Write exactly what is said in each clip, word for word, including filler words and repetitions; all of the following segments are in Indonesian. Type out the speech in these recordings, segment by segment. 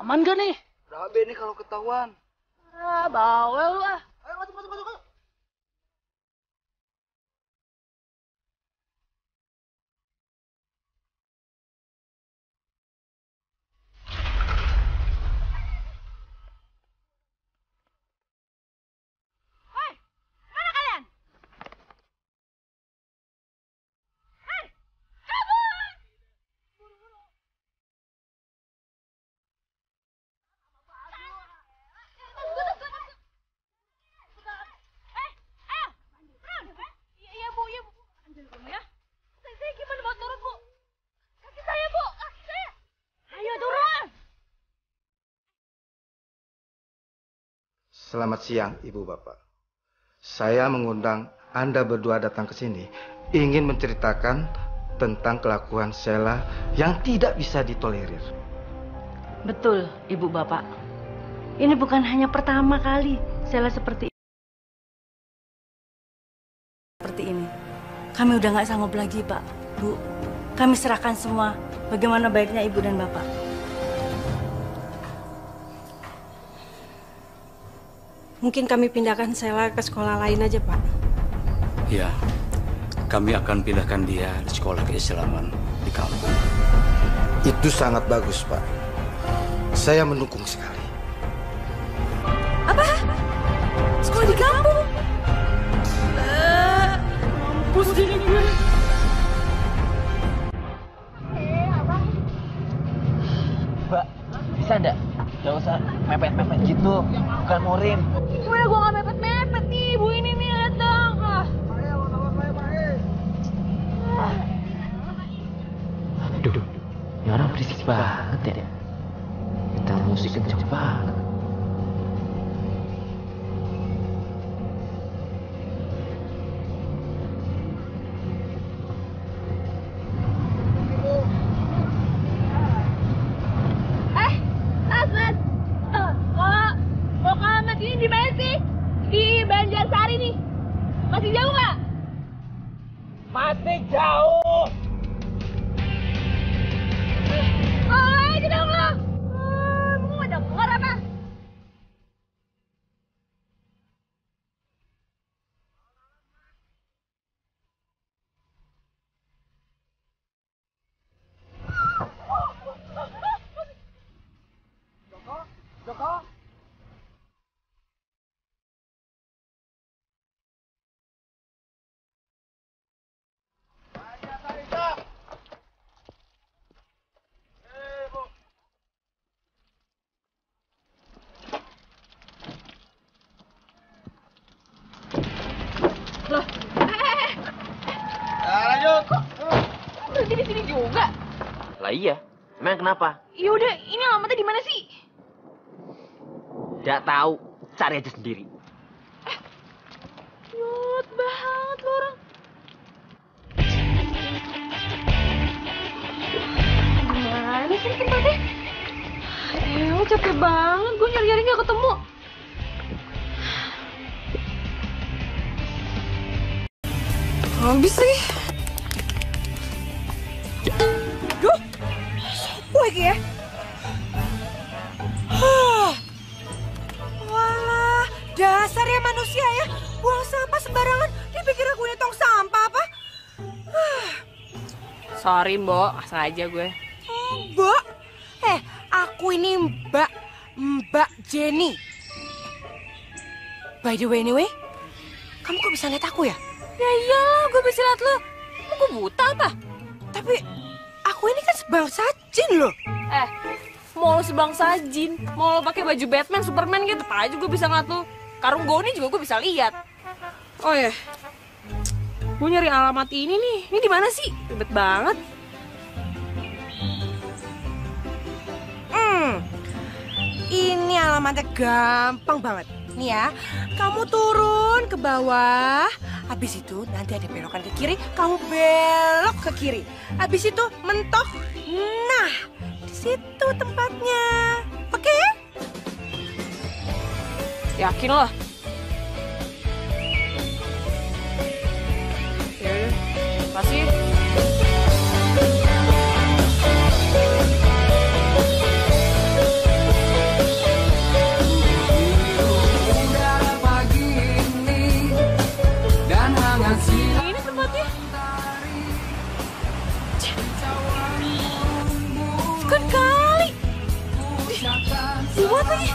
Aman gak nih? Rabe nih kalau ketahuan. Ah, bawel lu ah. Ayo masuk masuk masuk. masuk. Selamat siang, Ibu Bapak. Saya mengundang Anda berdua datang ke sini ingin menceritakan tentang kelakuan Sheila yang tidak bisa ditolerir. Betul, Ibu Bapak. Ini bukan hanya pertama kali Sheila seperti seperti ini. Kami udah nggak sanggup lagi, Pak, Bu. Kami serahkan semua. Bagaimana baiknya Ibu dan Bapak? Mungkin kami pindahkan Sheila ke sekolah lain aja, Pak. Ya, kami akan pindahkan dia di sekolah keislaman di kampung. Itu sangat bagus, Pak. Saya mendukung sekali. Apa? Sekolah di kampung? Uh, mampus jadi gue. Mbak, bisa enggak? Gak usah mepet-mepet gitu, bukan murim. Gimana gua gak mepet-mepet nih, ibu ini nih, lihat dong. Ah. Aduh, ini orang berisik banget ya. Kita musik kenceng banget. Masih jauh nggak? Masih jauh. Oh, ini dong lo. Mau ada keluar apa? Joko, Joko. Berhenti di sini juga. Lah iya, emang kenapa? Ya udah, ini alamatnya di mana sih? Tidak tahu, cari aja sendiri. Eh, nyut banget lo orang. Gimana sih tempatnya? Aduh, capek banget, gue nyari-nyari gak ketemu. Habis sih. Duh, sopo lagi ya? Hah. Walah, dasar ya manusia ya. Buang sampah sembarangan, dipikir aku ini tong sampah apa? Sorry, Mbok, sengaja gue. Mbak, eh aku ini Mbak, Mbak Jenny. By the way, anyway, kamu kok bisa lihat aku ya? Ya iyalah, gue bisa lihat lo. Lo gue buta apa? Tapi aku ini kan sebangsa jin loh. Eh, mau lo sebangsa jin, mau lo pakai baju Batman, Superman gitu, apa aja gue bisa ngeliat lo. Karung goni juga gue bisa lihat. Oh ya, gue nyari alamat ini nih. Ini di mana sih? Ribet banget. Hmm, ini alamatnya gampang banget. Nih ya, kamu turun ke bawah. Habis itu nanti ada belokan ke kiri, kamu belok ke kiri. Habis itu mentok. Nah, di situ tempatnya. Oke? Yakin lo? Ya udah, kasih. lagi.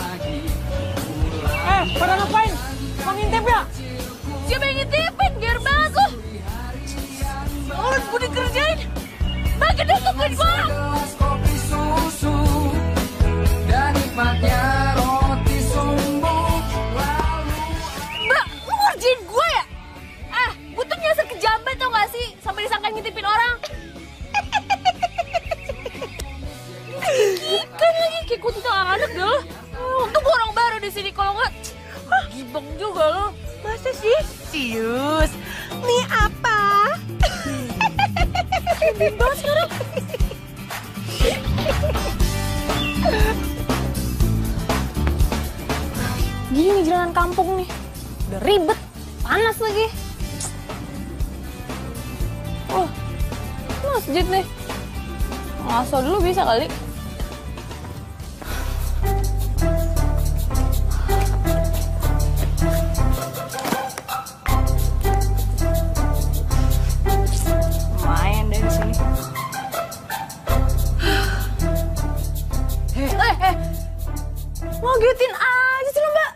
Eh, pada ngapain? Mau ngintip ya? Siapa yang ngintipin? Biar banget lu. Oh, gue dikerjain. Bagi deh tungguin gue. Kopi susu dan nikmatnya roti sumbu. Mbak, lu ngerjain gue ya? Ah, gue tuh nyasar ke jambat tau gak sih? Sampai disangka ngintipin orang. Kan lagi kayak kutu anak deh lo. Untung gue orang baru di sini, kalau nggak gibeng juga lo. Masa sih? Cius, mie apa? Gibeng banget sekarang. Gini nih jalanan kampung nih, udah ribet, panas lagi. Oh, masjid nih. Ngaso dulu bisa kali. Lumayan dari sini. Eh, eh, eh. Ngagetin aja sih lo, Mbak.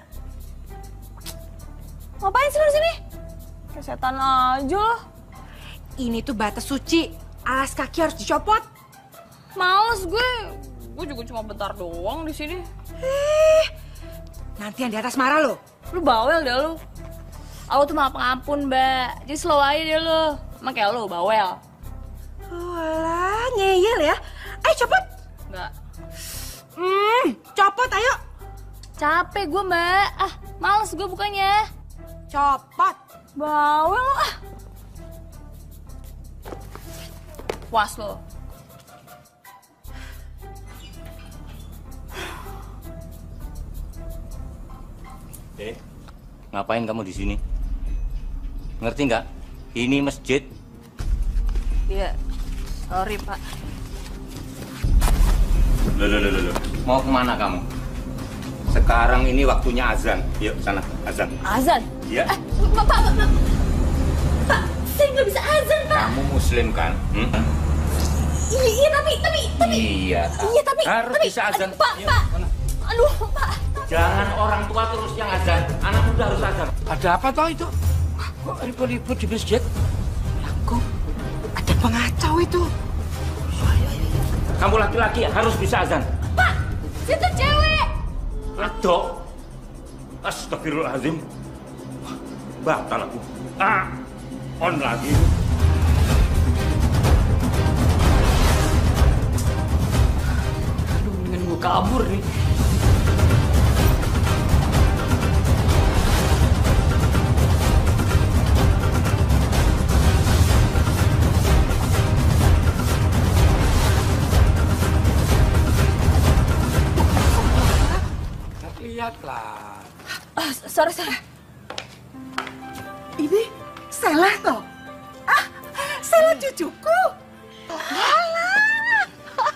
Ngapain sih lo di sini? Kayak setan aja lo. Ini tuh batas suci. Alas kaki harus dicopot. Males gue. Gue juga cuma bentar doang di sini. Eh, nanti yang di atas marah lo. Lu bawel deh lu. Aku tuh maaf pengampun, Mbak. Jadi slow aja deh lu. Emang kayak lu bawel. Oh, alah, ngeyel ya. Ayo copot. Enggak. Hmm, copot ayo. Capek gue, Mbak. Ah, males gue bukannya. Copot. Bawel lu ah. Puas lo. Eh, ngapain kamu di sini? Ngerti nggak? Ini masjid. Iya, sorry Pak. Loh, loh, loh, loh. Mau kemana kamu? Sekarang ini waktunya azan. Yuk, sana, azan. Azan? Iya. Eh, Pak, Pak, Pak, Pak, saya nggak bisa azan, Pak. Kamu muslim kan? Hmm? Iya, iya, tapi, tapi, tapi. Iya. Iya, tapi, harus tapi, bisa azan. aduh, Pak, Yuk, Pak. mana? Aduh, Pak. Jangan orang tua terus yang azan. Anak muda harus azan. Ada apa toh itu? Kok ribut-ribut di masjid? Aku ada pengacau itu. Kamu laki-laki harus bisa azan. Pak, situ cewek. Ledok. Astagfirullahaladzim. Batal aku. Ah, on lagi. Aduh, dengan gue kabur nih. Lihatlah. Oh, sorry, sorry. Ini Sela toh? Ah, Sela cucuku. Alah.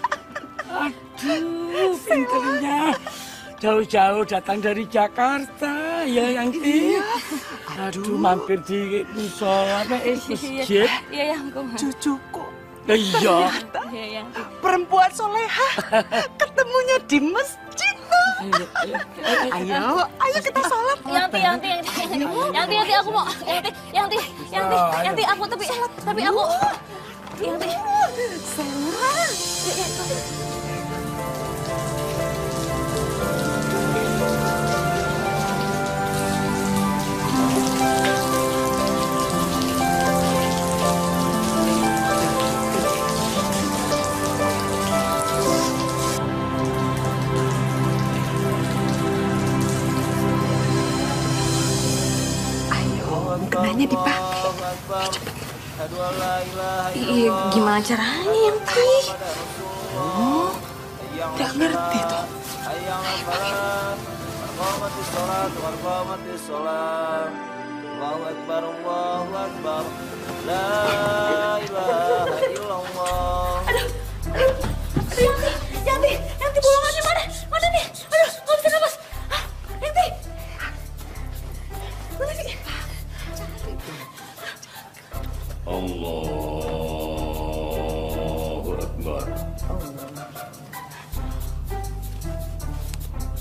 Aduh, pinternya. Jauh-jauh datang dari Jakarta, ya Yangti. Aduh, mampir di musola, eh, masjid. Iya, yang gue. Cucuku. Iya. Iya, yang. Perempuan soleha. Ketemunya di masjid. Ayo, ayo kita sholat. Yanti, Yanti, Yanti, Yanti, Yanti, aku mau, Yanti, Yanti, Yanti, Yanti, aku tapi, tapi aku, Yanti. Sela. Mukenanya dipakai. Eh, cepet. Iya, gimana caranya Yanti? Oh, gak ngerti tuh. Aduh, aduh, Yanti, Yanti, Yanti bolongannya mana? Mana nih? Aduh, nggak bisa nafas. Ah, Yanti. Mana sih? Allahu Akbar.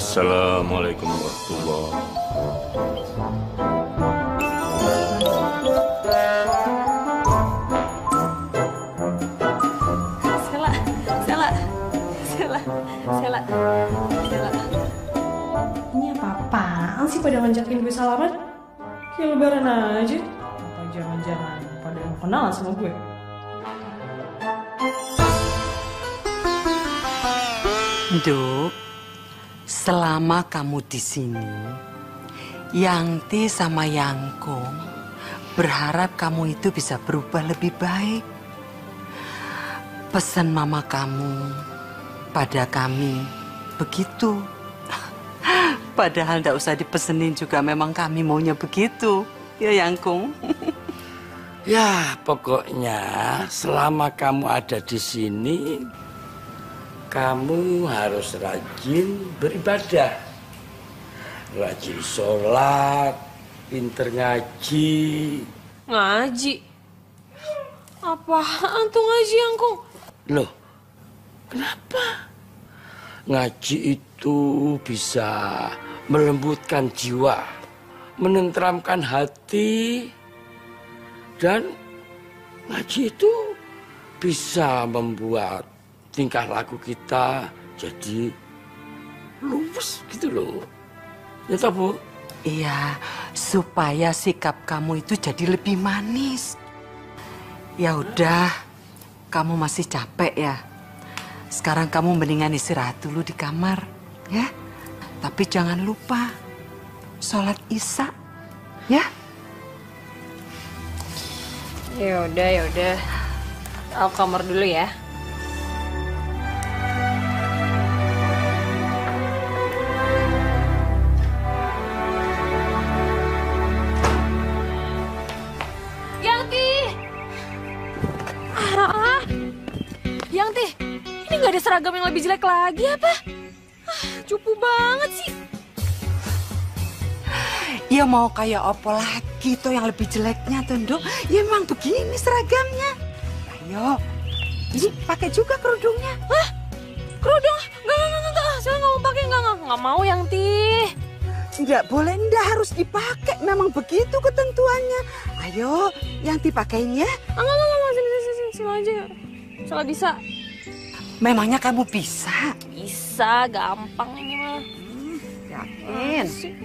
Assalamualaikum warahmatullahi Sela, Sela, Sela, Sela, Sela. Ini apa-apaan sih pada ngajakin gue salaman? Kayak lebaran aja. Apa jangan-jangan pada mau kenalan sama gue? Duk, selama kamu di sini, Yangti sama Yangkung berharap kamu itu bisa berubah lebih baik. Pesan mama kamu pada kami begitu. Padahal tidak usah dipesenin juga, memang kami maunya begitu. Ya Yangkung? Ya, pokoknya selama kamu ada di sini, kamu harus rajin beribadah, rajin sholat, pinter ngaji. Ngaji? Apaan tuh ngaji, Yangkung? Loh, kenapa? Ngaji itu bisa melembutkan jiwa, menenteramkan hati, dan ngaji itu bisa membuat tingkah laku kita jadi luwes gitu loh. Ya toh, Bu? Iya, supaya sikap kamu itu jadi lebih manis. Ya udah, kamu masih capek ya. Sekarang kamu mendingan istirahat dulu di kamar, ya. Tapi jangan lupa sholat isya, ya. Ya udah, ya udah. Aku kamar dulu ya. Yangti, ini nggak ada seragam yang lebih jelek lagi apa? Ah, cupu banget sih. Ya mau kayak apa lagi tuh yang lebih jeleknya tuh, Nduk? Ya emang begini seragamnya. Ayo, ini pakai juga kerudungnya. Hah? Kerudung? Enggak, enggak, enggak, enggak. Saya nggak mau pakai, enggak, enggak. Nggak mau, Yangti. Enggak boleh, enggak harus dipakai. Memang begitu ketentuannya. Ayo, Yangti pakaiin ya. Enggak, enggak, enggak. Sini, sini, sini, sini aja. Salah bisa. Memangnya kamu bisa? Bisa, gampang ini mah. Hmm, yakin?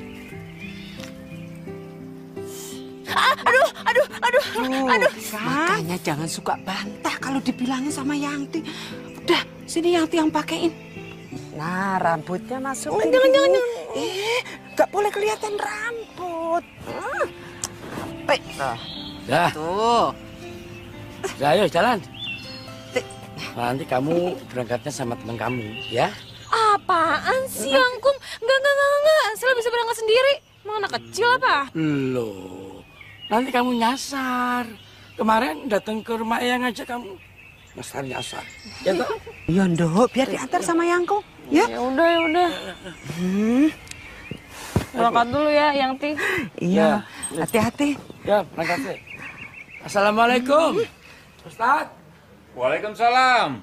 Ah, aduh, aduh, aduh, Tuh, aduh. Makanya jangan suka bantah kalau dibilangin sama Yangti. Udah, sini Yangti yang pakein. Nah, rambutnya masuk. Oh, jangan, jangan, jangan. Eh, nggak boleh kelihatan rambut. Ah, Sampai. Dah. Tuh. Dah, ayo jalan. Nanti kamu berangkatnya sama teman kamu, ya? Apaan sih, Yangkung? Enggak, enggak, enggak, enggak. Saya bisa berangkat sendiri. Emang anak kecil apa? Loh, nanti kamu nyasar. Kemarin datang ke rumah Eyang aja kamu nyasar-nyasar. Ya toh? Iya, Nduk, biar diantar sama Yangkung, ya? Ya udah, ya udah. Hmm. Berangkat dulu ya, Yangti. Iya, hati-hati. Ya, berangkat deh. Assalamualaikum. Ustaz. Waalaikumsalam.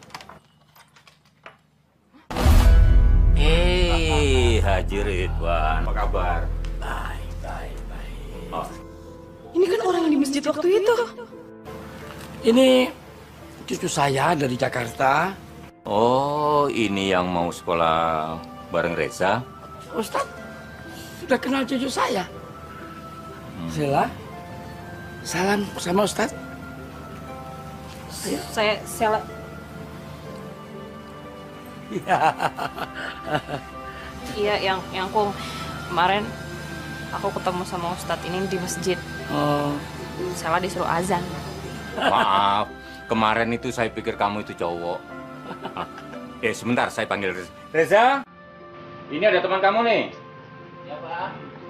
Eh, Haji Ridwan, apa kabar? Baik, baik, baik. Oh. Ini kan orang yang di masjid waktu itu. Ini cucu saya dari Jakarta. Oh, ini yang mau sekolah bareng Reza? Ustaz, sudah kenal cucu saya. Hmm. Sela, salam sama Ustaz. Ayo. Saya, saya... Iya, yang Yangkung. Kemarin aku ketemu sama Ustadz ini di masjid. Oh. Sela disuruh azan. Maaf, kemarin itu saya pikir kamu itu cowok. Eh, sebentar, saya panggil Reza. Reza, ini ada teman kamu nih. Ya, Pak.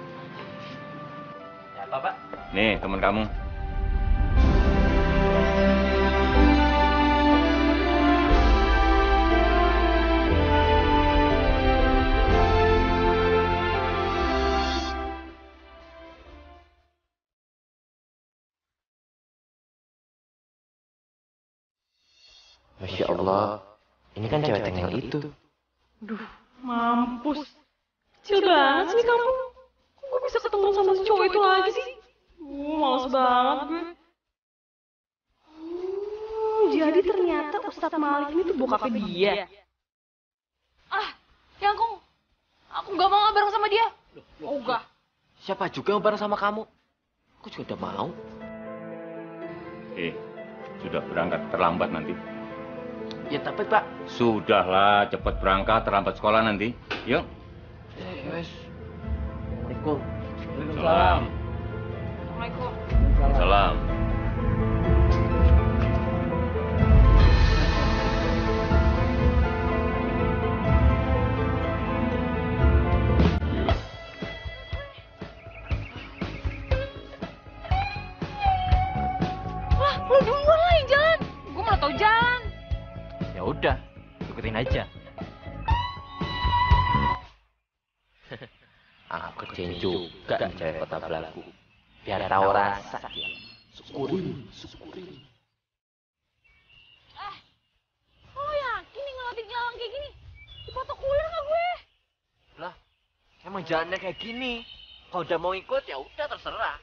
Ya, apa, Pak? Nih, teman kamu. Masya Allah, ini kan cewek tengil itu. Duh, mampus. Kecil banget sih kamu. Kok gue bisa ketemu sama si cowok itu lagi sih? Uh, males banget gue. Hmm, jadi ternyata Ustadz Malik ini tuh bokapnya dia. Ah, ya aku, aku nggak mau bareng sama dia. Oh enggak. Siapa juga yang bareng sama kamu? Aku juga udah mau. Eh, sudah berangkat terlambat nanti. Ya tapi Pak. Sudahlah, cepat berangkat terlambat sekolah nanti. Yuk. Eh, wes. Assalamualaikum. Salam. Assalamualaikum. Salam. Lah, lu duluan lah yang jalan. Gue mana tau jalan. Ya udah, ikutin aja. Aku kerjain juga nih cewek kota belagu. Biar tahu rasa dia. Syukurin, syukurin. Eh, lo yakin nih ngelatih jalan kayak gini? Dipotok ular gak gue? Lah, emang jalannya kayak gini. Kalau udah mau ikut ya udah terserah.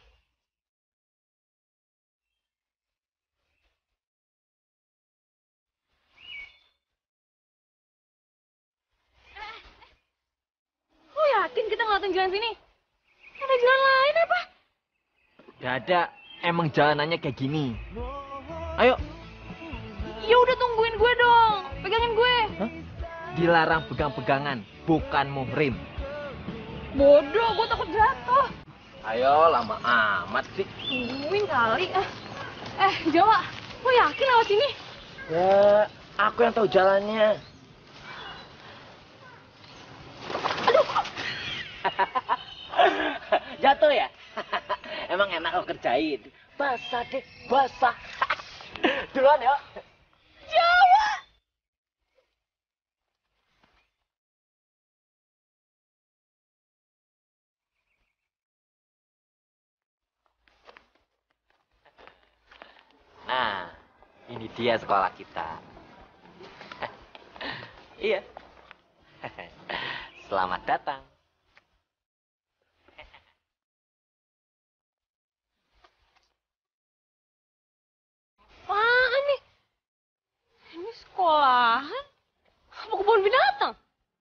Lo yakin kita ngeliatin jalan sini? Ada jalan lain apa? Gak ada, emang jalanannya kayak gini. Ayo. Ya udah tungguin gue dong, pegangin gue. Hah? Dilarang pegang-pegangan, bukan muhrim. Bodoh, gue takut jatuh. Ayo, lama amat sih. Tungguin kali. Eh, eh Jawa, lo yakin lewat sini? Ya, aku yang tahu jalannya. Jatuh ya? Emang enak kau kerjain. Basah deh, basah. Duluan ya. Jawa! Nah, ini dia sekolah kita. Iya. Selamat datang. Apaan nih? Ini sekolahan? Apa kebun binatang?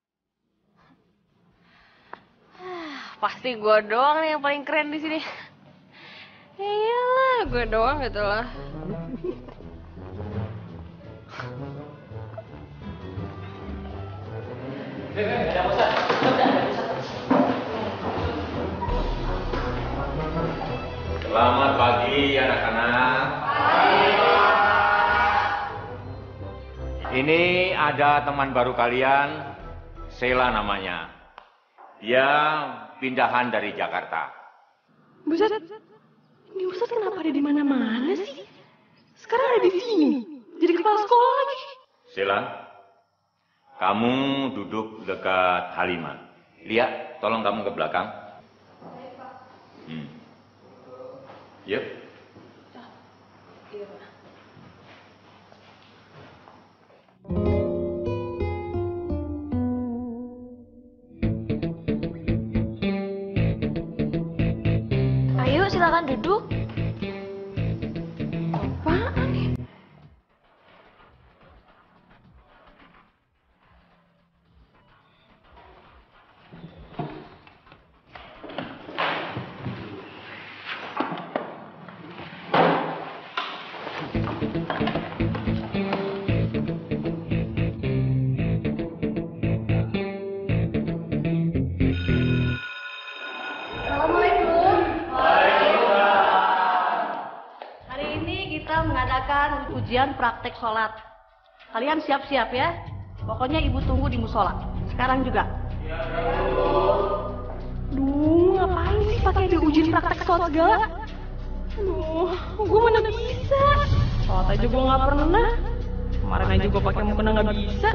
Pasti gue doang nih yang paling keren di sini. Ya iyalah, gue doang gitu lah. Selamat pagi anak-anak. Ini ada teman baru kalian, Sheila namanya. Dia pindahan dari Jakarta. Buset, ini Ustadz kenapa ada di mana-mana sih? Sekarang ada di sini, jadi kepala sekolah lagi. Sheila, kamu duduk dekat Halimah. Lihat, tolong kamu ke belakang. Hmm. Yuk. Ayo silakan duduk. Apaan nih? Ujian praktek sholat. Kalian siap-siap ya. Pokoknya ibu tunggu di musola. Sekarang juga. Duh, ngapain sih pakai ada ujian praktek sholat segala? Duh, gue mana bisa. Sholat aja gue nggak pernah. Kemarin aja gue pakai mukena nggak bisa.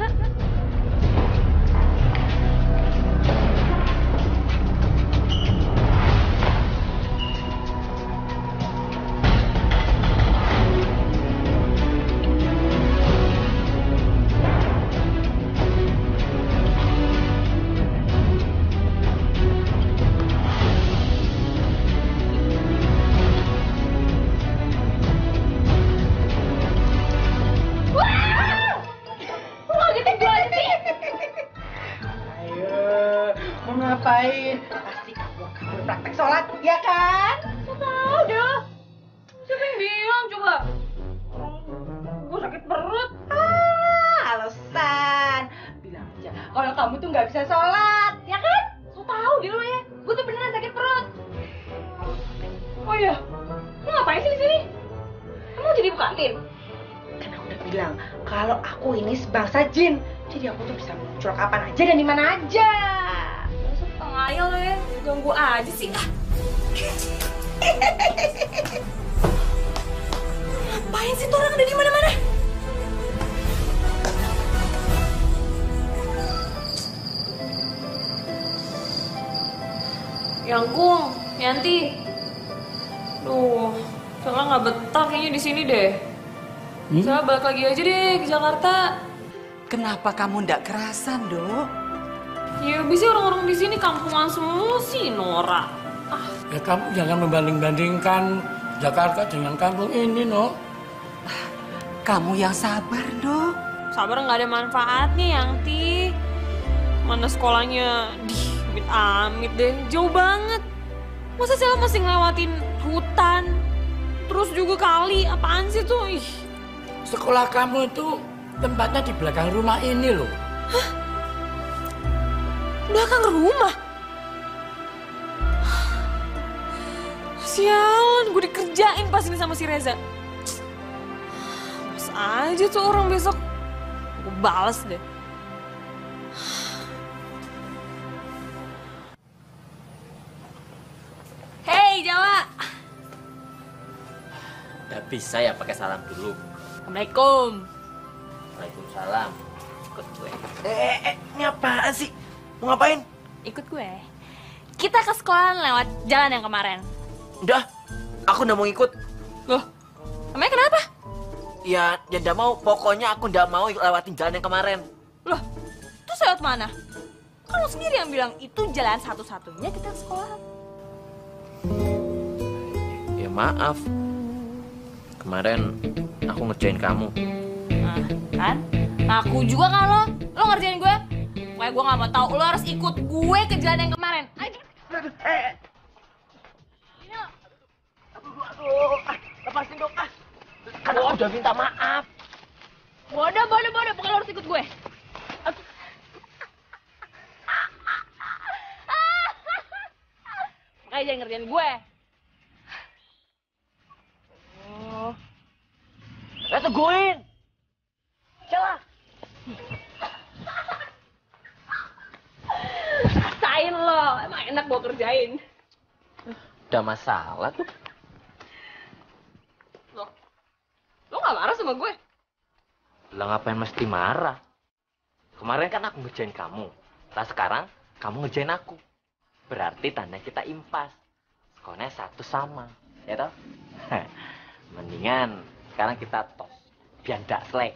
praktek sholat, ya kan? Gak tau dah. Siapa yang bilang coba? Gue sakit perut. Ah, alasan. Bilang aja kalau kamu tuh nggak bisa sholat, ya kan? So tau deh lo ya. Gue tuh beneran sakit perut. Oh iya, lo ngapain sih di sini? Kamu jadi ibu kantin? Kan aku udah bilang kalau aku ini sebangsa jin, jadi aku tuh bisa muncul kapan aja dan di mana aja. Setengah ya lo ya, ganggu aja sih. Ah. Ngapain sih tuh orang ada di mana-mana? Yangkung, Yanti. Duh, Sela nggak betah kayaknya di sini deh. Hmm? Sela balik lagi aja deh ke Jakarta. Kenapa kamu ndak kerasan, Dok? Ya bisa orang-orang di sini kampungan semua sih, Nora. Ah. Ya kamu jangan membanding-bandingkan Jakarta dengan kampung ini, no. Kamu yang sabar, Dok. Sabar nggak ada manfaatnya, Yanti. Mana sekolahnya, di amit-amit deh, jauh banget. Masa Sela masih ngelewatin hutan, terus juga kali, apaan sih tuh? Ih. Sekolah kamu itu tempatnya di belakang rumah ini loh. Hah? Belakang rumah? Sialan, gue dikerjain pas ini sama si Reza. Mas aja tuh orang besok. Gue bales deh. Hei Jawa. Udah bisa ya pakai salam dulu. Assalamualaikum. Waalaikumsalam. Ikut gue. Eh, eh, eh, ini apaan sih? Mau ngapain? Ikut gue. Kita ke sekolah lewat jalan yang kemarin. Udah, aku udah mau ikut. Loh, emangnya kenapa? Ya, ya udah mau. Pokoknya aku udah mau lewatin jalan yang kemarin. Loh, terus lewat mana? Kamu sendiri yang bilang itu jalan satu-satunya kita ke sekolah. Ya maaf. Kemarin aku ngerjain kamu. Nah, kan? Aku juga kan lo, lo ngerjain gue. Pokoknya gue gak mau tahu, lo harus ikut gue ke jalan yang kemarin. Ayo. Eh, aduh, ah, lepasin dong, ah. Kan aku udah minta maaf. Bodoh, bodoh, bodoh, pokoknya lo harus ikut gue. Makanya jangan ngerjain gue. Oh. Eh, tungguin. Celah. Rasain lo, emang enak gue kerjain. Udah masalah tuh. Lo, lo gak marah sama gue? Lah ngapain mesti marah? Kemarin kan aku ngerjain kamu. Lah sekarang kamu ngerjain aku. Berarti tanda kita impas. Skornya satu sama, ya toh? Mendingan sekarang kita tos. Biar ndak selek.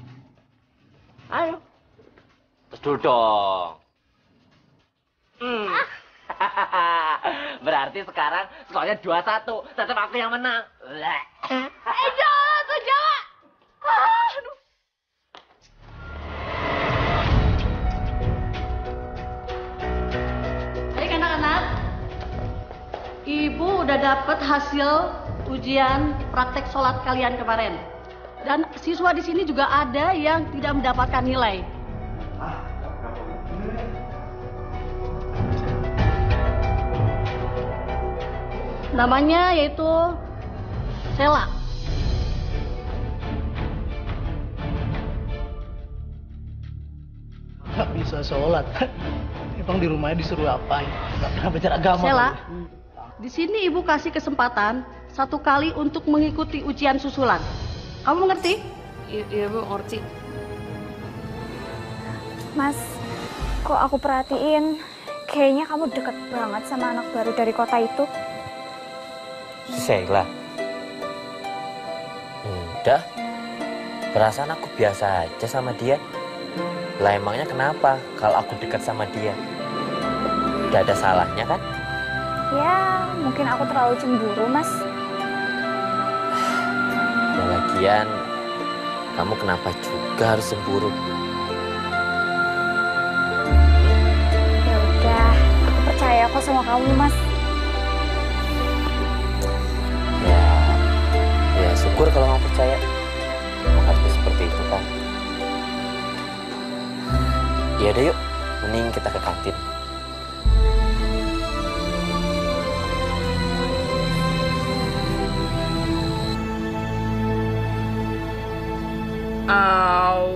Ayo. Tos dulu dong. Hmm. Berarti sekarang skornya dua satu. Tetap aku yang menang. Eh, Jawa, tuh Jawa. Aduh. Baik anak-anak, Ibu udah dapat hasil ujian praktek sholat kalian kemarin. Dan siswa di sini juga ada yang tidak mendapatkan nilai. Namanya yaitu Sela. Gak bisa sholat. Emang di rumahnya disuruh apain? Gak pernah belajar agama. Sela, di sini ibu kasih kesempatan satu kali untuk mengikuti ujian susulan. Kamu mengerti? Iya, iya Bu, ngerti. Mas, kok aku perhatiin, kayaknya kamu deket banget sama anak baru dari kota itu. Sheila. Udah. Perasaan aku biasa aja sama dia. Lah emangnya kenapa kalau aku dekat sama dia? Gak ada salahnya kan? Ya, mungkin aku terlalu cemburu, Mas. Ya lagian, kamu kenapa juga harus cemburu? Ya udah, aku percaya kok sama kamu, Mas. Syukur kalau kamu percaya. Maksudku seperti itu kan. Ya udah yuk, mending kita ke kantin. Au,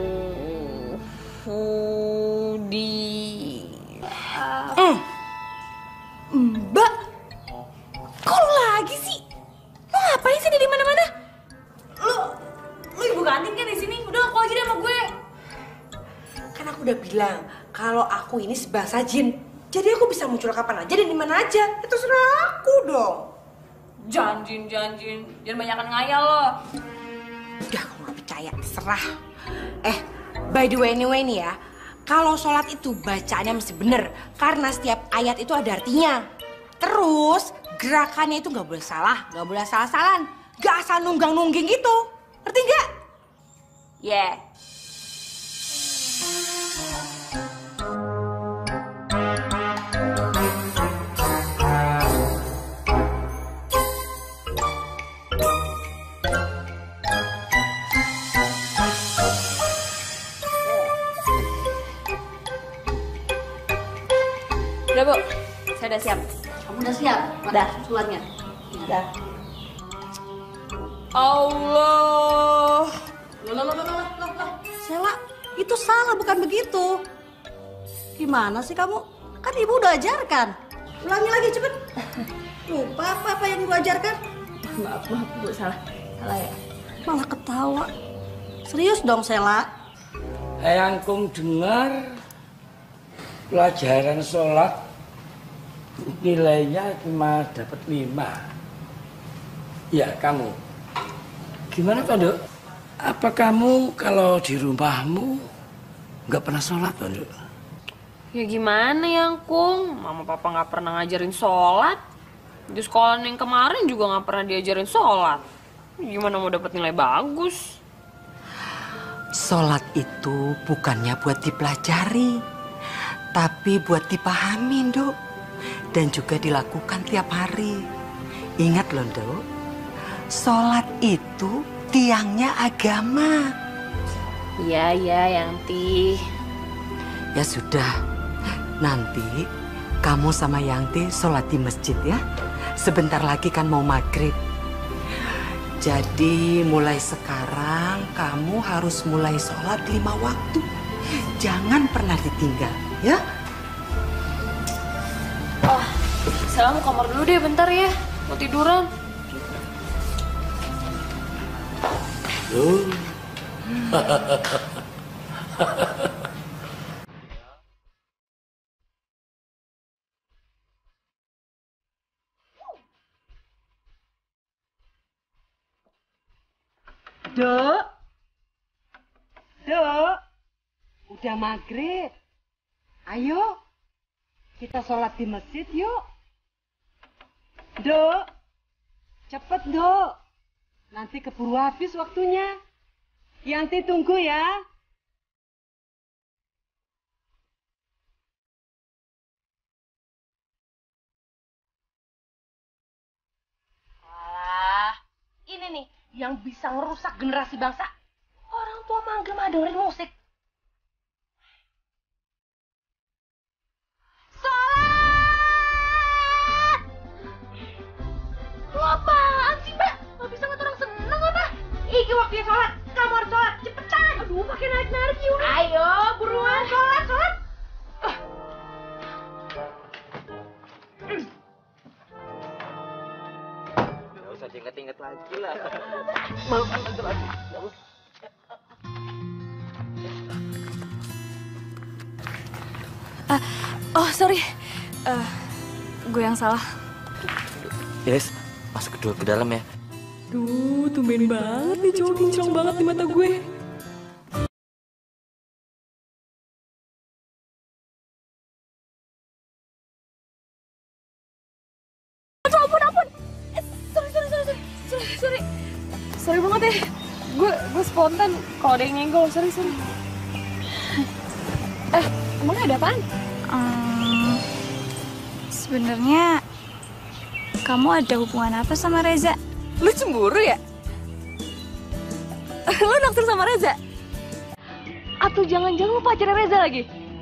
di. Mm. Mbak, kok lu lagi sih? Lu ngapain sih di mana-mana? Lu, lu ibu kantin kan di sini? Udah aku aja deh sama gue. Kan aku udah bilang kalau aku ini sebangsa jin. Jadi aku bisa muncul kapan aja dan di mana aja. Itu terserah aku dong. Janjin, janjin. Jangan banyakan ngayal lo. Udah, aku nggak percaya. Serah. Eh, by the way anyway nih ya. Kalau sholat itu bacaannya mesti bener. Karena setiap ayat itu ada artinya. Terus gerakannya itu nggak boleh salah, nggak boleh salah-salahan, nggak asal nunggang-nungging gitu. Ngerti nggak? Yeah. Udah Bu, saya udah siap. Kamu udah siap? Udah, sulatnya. Udah. Allah. Loh, loh, loh, loh, loh, loh, loh. Sela, itu salah, bukan begitu. Gimana sih kamu? Kan ibu udah ajarkan. Ulangi lagi, cepet. Lupa apa-apa yang ibu ajarkan? Maaf, maaf Bu, salah. Salah ya. Malah ketawa. Serius dong, Sela. Yang kong dengar pelajaran sholat nilainya cuma dapat lima. Ya kamu. Gimana Tondo? Apa kamu kalau di rumahmu nggak pernah sholat Tondo? Ya gimana ya Kung? Mama papa nggak pernah ngajarin sholat. Di sekolah yang kemarin juga nggak pernah diajarin sholat. Gimana mau dapat nilai bagus? Sholat itu bukannya buat dipelajari, tapi buat dipahami, Nduk. Dan juga dilakukan tiap hari. Ingat loh, Nduk. Sholat itu tiangnya agama. Iya, iya, Yanti. Ya sudah, nanti kamu sama Yanti sholat di masjid ya. Sebentar lagi kan mau maghrib. Jadi mulai sekarang kamu harus mulai sholat lima waktu. Jangan pernah ditinggal, ya. Oh, Sela mau kamar dulu deh bentar ya. Mau tiduran. Loh. Dok, Dok, udah maghrib. Ayo, kita sholat di masjid yuk. Dok, cepet Dok. Nanti keburu habis waktunya. Yanti tunggu ya. Wah, ini nih yang bisa ngerusak generasi bangsa. Orang tua manggil mah dengerin musik. Sholat! Lu apaan sih, Mbak? Gak bisa ngeliat orang seneng apa? Iki waktunya sholat. Kamu harus sholat. Cepetan. Aduh, pakai narik-narik yuk. Ayo, buruan sholat, sholat. Uh. Gak usah diinget-inget lagi lah. Maaf, maaf, lagi. Uh, oh, sorry. Uh, gue yang salah. Yes, masuk dulu ke dalam ya. Duh, tumben banget nih cowok kinclong banget di mata gue. Aduh, ampun, ampun. Eh, sorry, sorry, sorry, sorry, sorry, sorry. Sorry banget ya. Gue, gue spontan. Kalau ada yang nyenggol, sorry, sorry. Eh, emang ada apaan? Um, Sebenarnya kamu ada hubungan apa sama Reza? Lu cemburu ya? Lo naksir sama Reza? Atau jangan-jangan lo pacarnya Reza lagi?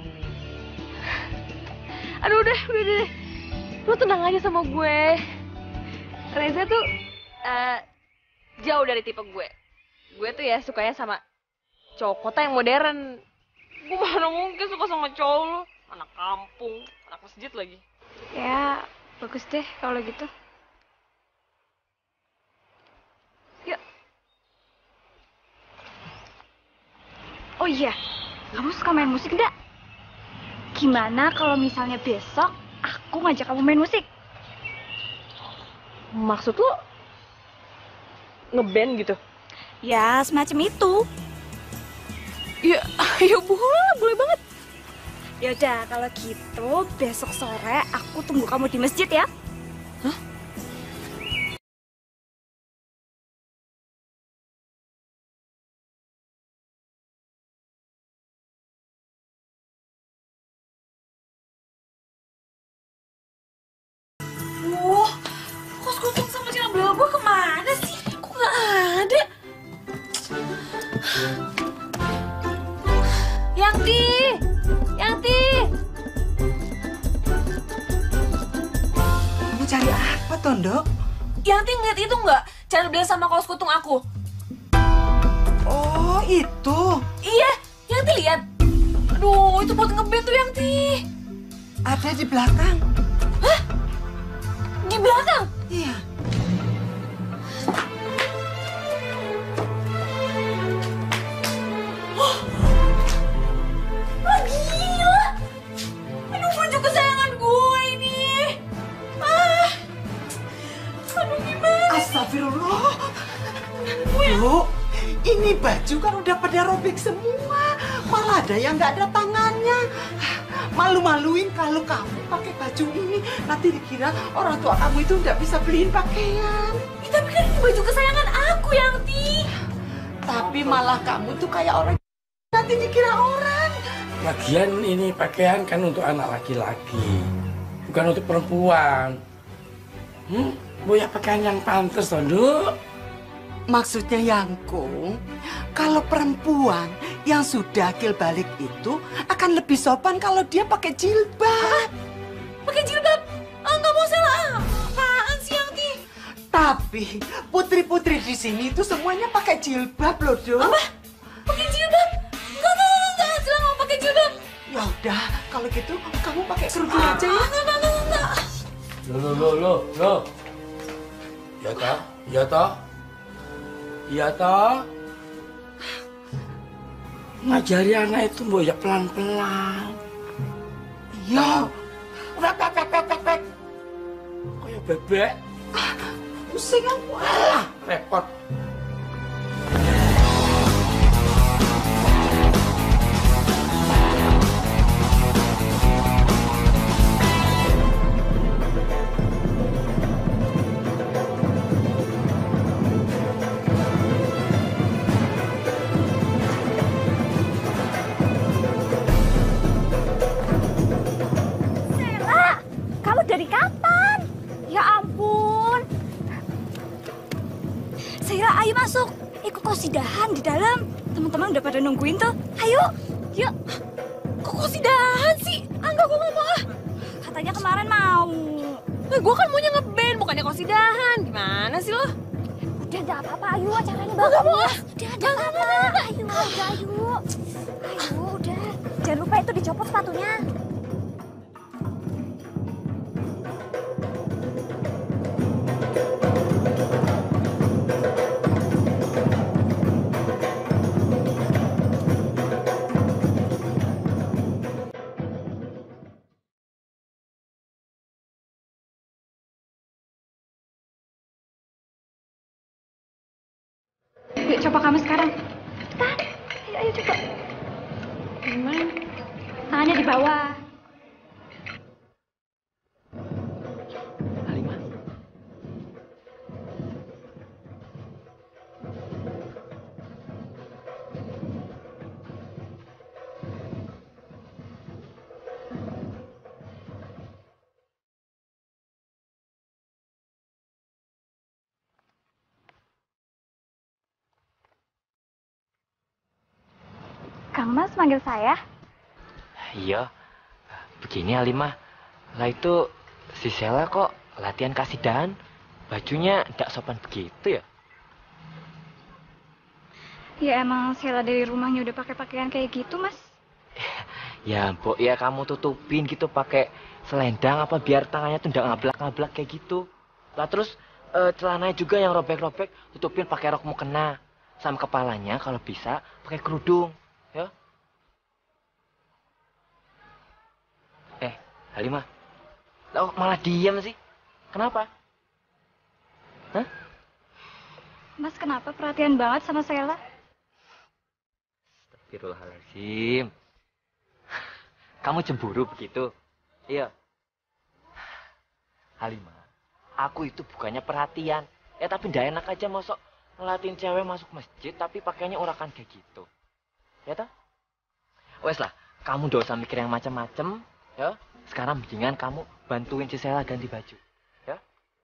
Aduh udah, udah, udah. Lo tenang aja sama gue. Reza tuh uh, jauh dari tipe gue. Gue tuh ya sukanya sama cowok kota yang modern. Gue mana mungkin suka sama cowok lo. Anak kampung, anak masjid lagi. Ya, bagus deh kalau gitu. Yuk. Oh iya, kamu suka main musik enggak? Gimana kalau misalnya besok aku ngajak kamu main musik? Maksud lo ngeband gitu? Ya, semacam itu. Ya, ya boleh, boleh banget. Yaudah, kalau gitu besok sore aku tunggu kamu di masjid ya. Hah? Wah, kos kutung sama Cina Bel gue kemana sih? Kok gak ada? Yanti! Yanti! Kamu cari apa, Tondo? Yanti ngeliat itu nggak? Cina Bel sama kaos kutung aku. Oh, itu? Iya, Yanti lihat. Aduh, itu buat ngeband tuh Yanti. Ada di belakang. Hah? Di belakang? Iya. Oh, oh gila. Aduh, baju kesayangan gue ini. Ah. Aduh, gimana? Astagfirullah. Bu, ini baju kan udah pada robek semua. Malah ada yang nggak ada tangannya. Malu-maluin kalau kamu pakai baju ini. Nanti dikira orang tua kamu itu nggak bisa beliin pakaian. Ya, tapi kan ini baju kesayangan aku, Yanti. Tapi malah kamu tuh kayak orang nanti dikira orang. Lagian ini pakaian kan untuk anak laki-laki, bukan untuk perempuan. Hmm, Boya pakaian yang pantas, Tondo. Maksudnya Yangkung, kalau perempuan yang sudah akil balik itu akan lebih sopan kalau dia pakai jilbab. Pakai jilbab? Ah, nggak mau salah. Apaan sih, Yanti? Tapi putri-putri di sini itu semuanya pakai jilbab loh, Do. Apa? Pakai jilbab? Enggak, enggak, enggak. Jelas mau pakai jilbab. Ya udah, kalau gitu kamu pakai kerudung aja ya. Enggak, enggak, enggak, enggak. Lo, lo, lo, lo, lo. Ya toh, ya toh, ya toh. Ngajari anak itu Boya pelan-pelan. Iya. Pek, pek, pek, pek, pek, pek. Kayak bebek. Pusing aku. Alah, repot. Sela, kamu dari kapan? Ya ampun. Sela, ayo masuk. Ikut kosidahan di dalam. Teman-teman udah pada nungguin tuh. Ayo, yuk. Kok kosidahan sih? Ah, enggak, gue nggak mau ah. Katanya kemarin mau. Nah, gue kan maunya ngeband, bukannya kosidahan. Gimana sih lo? Udah, nggak apa-apa. Ayo, acaranya Gua bagus. nggak mau ah. Udah, nggak apa-apa. Ayo, udah, ayo. Ayo, udah. Jangan lupa itu dicopot sepatunya. Yuk, coba kamu sekarang. Cepetan. Ayo, ayo, coba. Gimana? Tangannya di bawah. Kang Mas manggil saya? Iya, begini Halimah. Lah itu si Sela kok latihan kasidahan, bajunya ndak sopan begitu ya? Ya emang Sela dari rumahnya udah pakai pakaian kayak gitu, Mas. Ya, Mbok, ya kamu tutupin gitu pakai selendang apa biar tangannya tuh ndak ngablak-ngablak kayak gitu. Lah terus e, celananya juga yang robek-robek tutupin pakai rok mukena. Sama kepalanya kalau bisa pakai kerudung, ya. Eh, Halimah. Lah malah diam sih. Kenapa? Hah? Mas kenapa perhatian banget sama Sela? Astagfirullahaladzim. Kamu cemburu begitu? Iya. Halimah, aku itu bukannya perhatian. Ya tapi ndak enak aja masuk ngelatin cewek masuk masjid tapi pakainya urakan kayak gitu. Ya toh? Wes lah, kamu ndak usah mikir yang macam-macam, ya. Sekarang mendingan kamu bantuin si Sela ganti baju, ya?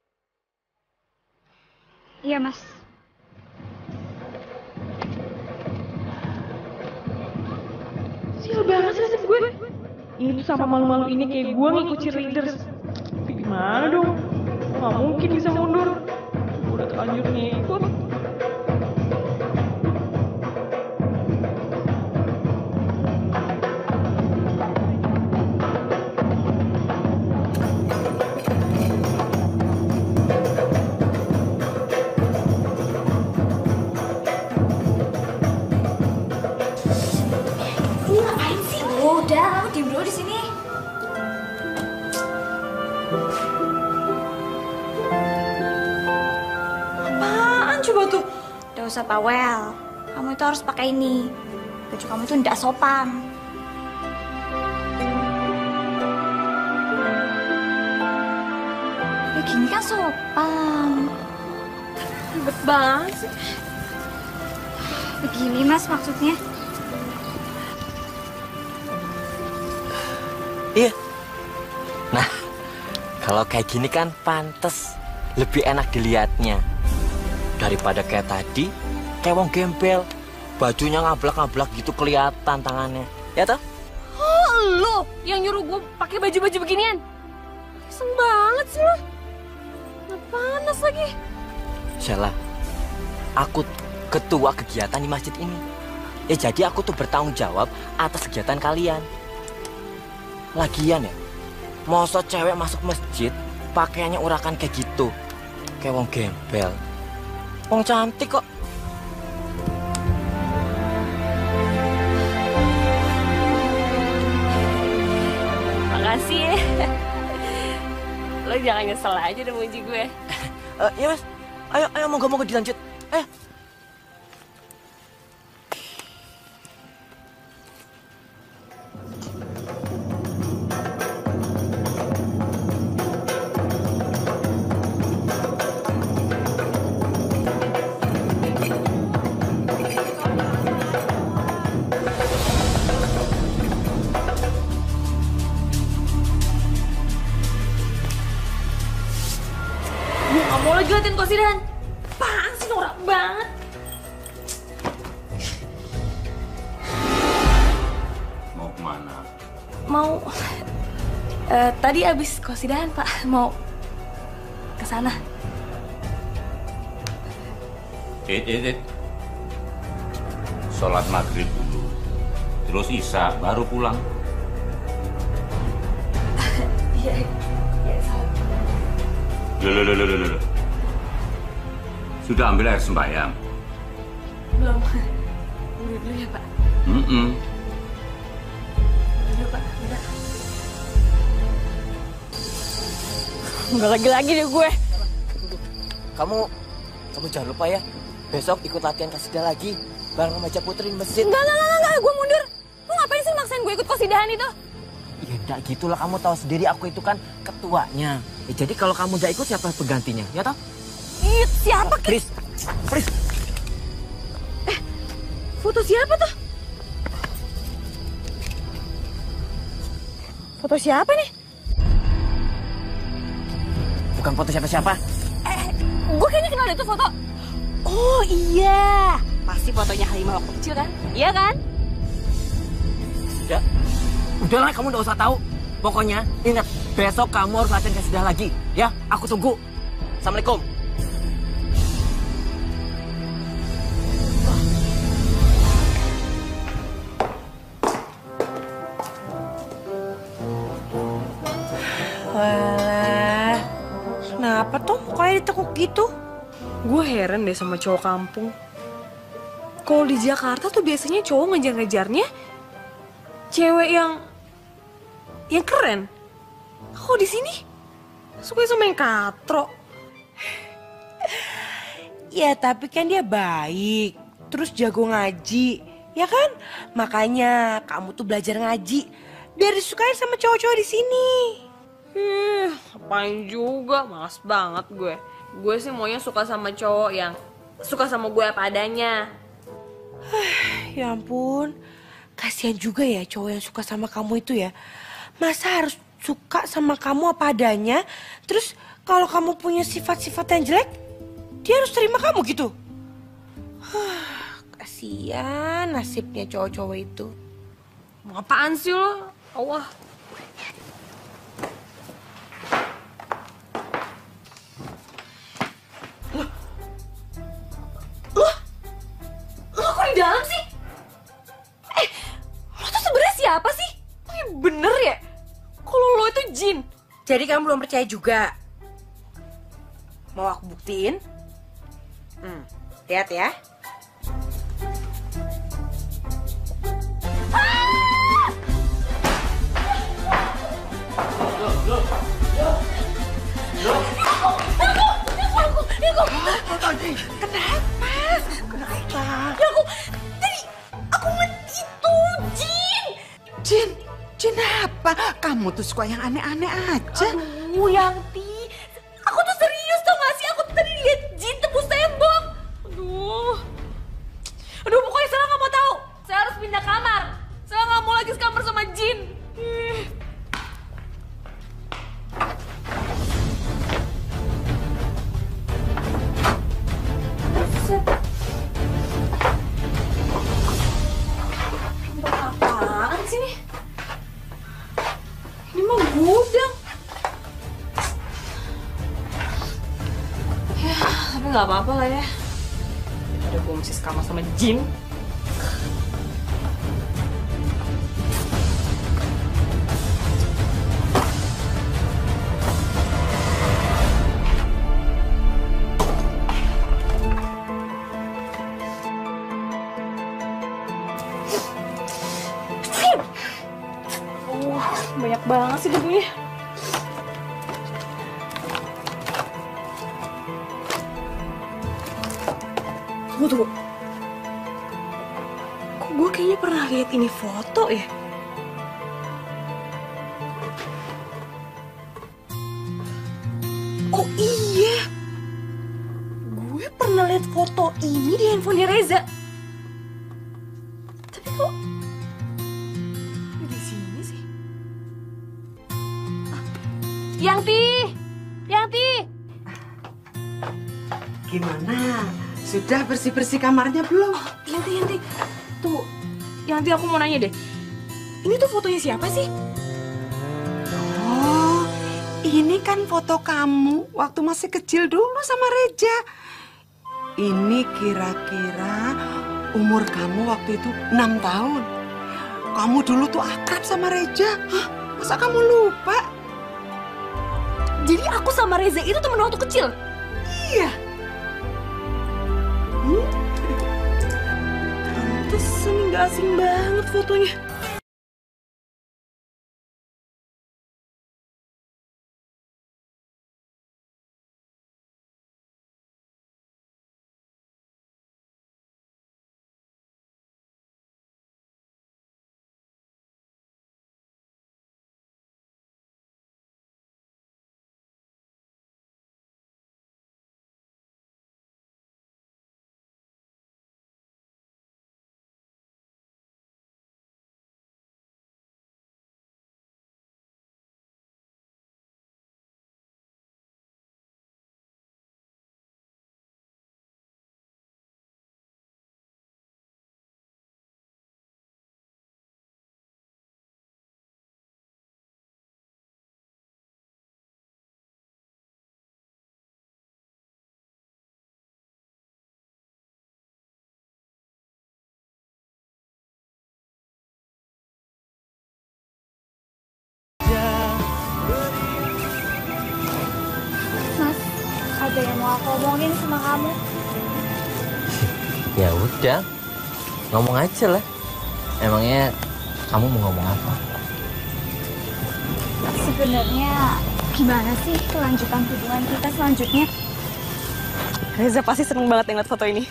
Iya, Mas. Sial banget sih nasib gue. Ini sama malu-malu ini kayak gue ngikut cheerleaders. Tapi gimana dong? Gak mungkin bisa mundur. Gue udah terlanjur ngikut. Usah bawel, kamu itu harus pakai ini. Baju kamu itu ndak sopan. Ya gini kan sopan. Ribet banget sih. Begini Mas maksudnya. Iya. Nah, kalau kayak gini kan pantes, lebih enak dilihatnya. Daripada kayak tadi, kayak wong gembel. Bajunya ngablak-ngablak gitu kelihatan tangannya. Ya toh? Oh, lo yang nyuruh gue pakai baju-baju beginian. Iseng banget sih lo. Nggak panas lagi. Sela, aku ketua kegiatan di masjid ini. Ya jadi aku tuh bertanggung jawab atas kegiatan kalian. Lagian ya, masa cewek masuk masjid pakaiannya urakan kayak gitu. Kayak wong gembel. Wong cantik kok. Makasih ya. Lo jangan nyesel aja udah muji gue. Uh, ya Mas, ayo, ayo moga-moga dilanjut. Eh. Liatin kosidan. Apaan sih norak banget. Mau kemana? Mau uh, tadi abis kosidahan Pak, mau ke sana. Eh, eh, eh. Sholat maghrib dulu, terus isya baru pulang. Iya, iya salah. Loh, loh, loh, loh, loh. Sudah ambil air sembahyang? Belum. Buru dulu ya Pak. Mm -mm. Buru dulu Pak, udah. Enggak lagi-lagi deh gue. Kamu, kamu jangan lupa ya. Besok ikut latihan kasidah lagi. Bareng sama Maja Putri di masjid. Enggak, enggak, enggak, enggak. Gue mundur. Lu ngapain sih maksain gue ikut kosidahan itu? Ya enggak gitulah, kamu tahu sendiri aku itu kan ketuanya. Ya, jadi kalau kamu enggak ikut siapa penggantinya? Ya toh? Ih, siapa? Pris, Pris. Eh, foto siapa tuh? Foto siapa nih? Bukan foto siapa-siapa. Eh, gue kayaknya kenal itu foto. Oh iya, pasti fotonya Halimah waktu kecil kan? Iya kan? Ya, udahlah kamu nggak usah tahu. Pokoknya ingat, besok kamu harus latihan kasidah lagi. Ya, aku tunggu. Assalamualaikum. Walah, kenapa tuh mukanya ditekuk gitu? Gue heran deh sama cowok kampung. Kalau di Jakarta tuh biasanya cowok ngejar-ngejarnya cewek yang yang keren. Kok di sini suka sama yang katro? Ya tapi kan dia baik, terus jago ngaji, ya kan? Makanya kamu tuh belajar ngaji biar disukain sama cowok-cowok di sini. Ih, ngapain juga, malas banget gue. Gue sih maunya suka sama cowok yang suka sama gue apa adanya. Ya ampun, kasihan juga ya cowok yang suka sama kamu itu ya. Masa harus suka sama kamu apa adanya, terus kalau kamu punya sifat-sifat yang jelek, dia harus terima kamu gitu. Kasihan nasibnya cowok-cowok itu. Mau apaan sih lo? Allah. Lo, lo kok di dalam sih? Eh, lo tuh sebenarnya siapa sih? Oh, bener ya? Kalau lo itu jin. Jadi kamu belum percaya juga? Mau aku buktiin? Hmm, lihat ya. Kenapa? Kenapa? Ya aku, tadi aku ngeliat itu jin. Jin? Jin apa? Kamu tuh suka yang aneh-aneh aja. Aduh, Yanti. Aku tuh serius tau gak sih? Aku tuh tadi lihat jin tembus tembok. Aduh. Aduh, pokoknya saya gak mau tahu. Saya harus pindah kamar. Saya gak mau lagi sekamar sama jin. Ih. Apaan sih nih? Ini mah gudang. Ya, tapi nggak apa-apa lah ya. Udah gue mesti sekamar sama jin. Uh, banyak banget sih debunya. Tunggu, tunggu. Kok gue kayaknya pernah lihat ini foto ya? Oh iya. Gue pernah lihat foto ini di handphonenya Reza. Tapi kok di sini sih? Ah. Yanti! Yanti! Gimana? Sudah bersih-bersih kamarnya belum? Oh, Yanti, Yanti. Tunggu. Yanti, aku mau nanya deh. Ini tuh fotonya siapa sih? Oh, ini kan foto kamu waktu masih kecil dulu sama Reja. Ini kira-kira umur kamu waktu itu enam tahun. Kamu dulu tuh akrab sama Reja. Hah, masa kamu lupa? Jadi aku sama Reza itu temen waktu kecil? Iya. Hmm? Pantesan nggak asing banget fotonya. ada yang mau aku omongin sama kamu. Ya udah, ngomong aja lah. Emangnya kamu mau ngomong apa? Sebenarnya gimana sih kelanjutan hubungan kita selanjutnya? Reza pasti seneng banget ngeliat foto ini.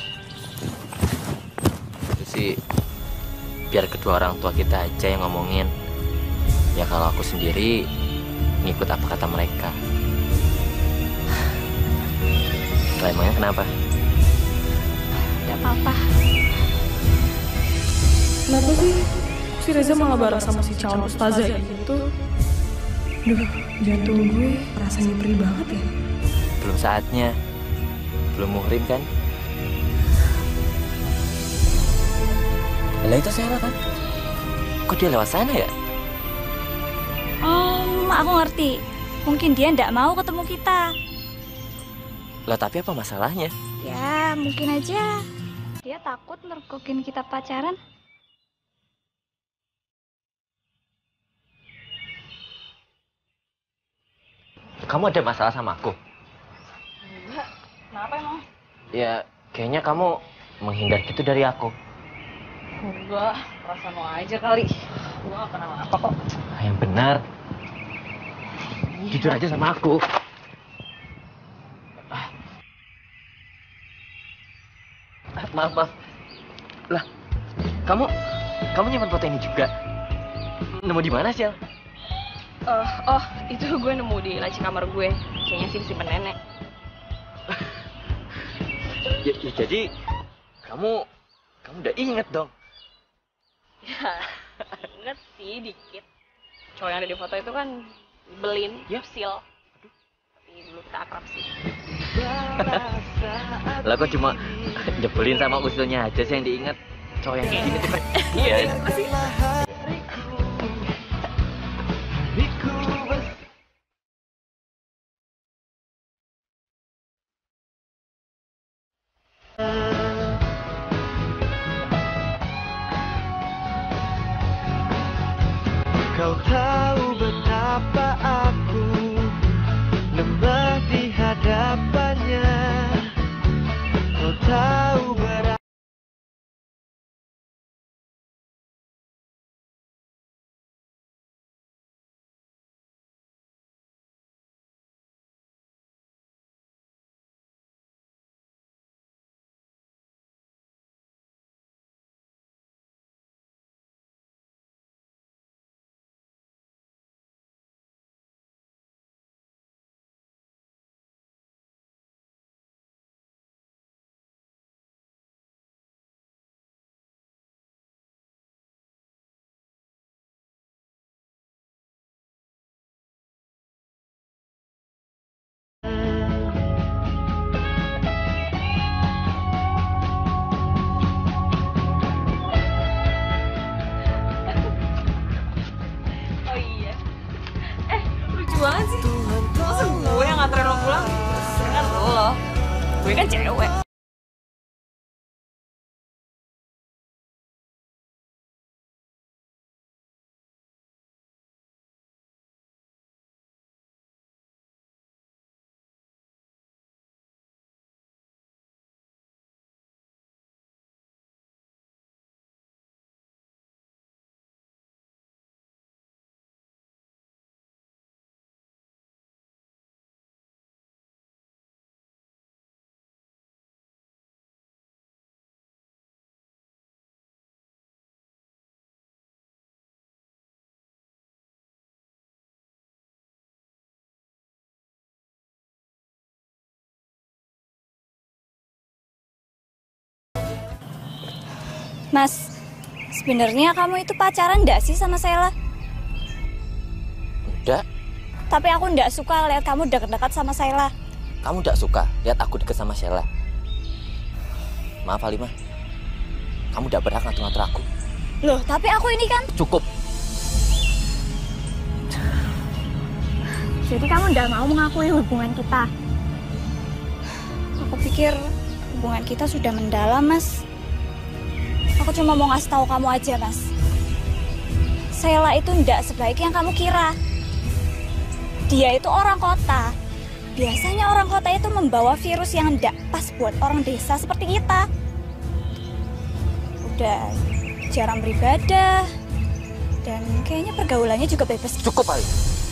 Itu sih biar kedua orang tua kita aja yang ngomongin. Ya kalau aku sendiri ngikut apa kata mereka. Lah emangnya kenapa? Gak apa-apa. Kenapa sih si Reza malah bareng sama si calon ustazah gitu? Duh, jantung gue rasanya perih banget ya. Belum saatnya. Belum muhrim kan? Lah itu Sheila kan? Kok dia lewat sana ya? Um, aku ngerti. Mungkin dia nggak mau ketemu kita. Lah tapi apa masalahnya? Ya, mungkin aja dia takut mergokin kita pacaran. Kamu ada masalah sama aku? Enggak. Kenapa emang? Ya, kayaknya kamu menghindar gitu dari aku. Enggak, perasaan lo aja kali. Gue gak kenapa-napa kok. Yang benar. Jujur aja sama aku. Ah. Ah, maaf, maaf. Lah, kamu kamu nyimpan foto ini juga? Nemu di mana, Syel? Uh, oh, itu gue nemu di laci kamar gue. Kayaknya sih disimpan nenek. ya, ya, jadi kamu kamu udah inget dong? Ya, inget sih dikit. Cowok yang ada di foto itu kan Belin, ya. Sil. Tapi dulu kita akrab sih. Lah kok cuma jebelin sama usulnya aja sih yang diingat. Cowok yang gini tuh kan. Iya. Kau tahu betapa aku lemah di hadapannya. Kau tahu berapa banget sih. Masa gue yang nganterin lo pulang? Kan lo. Gue kan cewek. Mas, sebenarnya kamu itu pacaran nggak sih sama Sheila? Enggak. Tapi aku nggak suka lihat kamu dekat-dekat sama Sheila. Kamu enggak suka lihat aku deket sama Sheila? Maaf Halimah, kamu enggak berhak ngatur-ngatur aku. Loh, tapi aku ini kan... Cukup. Jadi kamu nggak mau mengakui hubungan kita? Aku pikir hubungan kita sudah mendalam, Mas. Aku cuma mau ngasih tahu kamu aja, Mas. Sheila itu nggak sebaik yang kamu kira. Dia itu orang kota. Biasanya orang kota itu membawa virus yang tidak pas buat orang desa seperti kita. Udah jarang beribadah, dan kayaknya pergaulannya juga bebas. Cukup, Ali.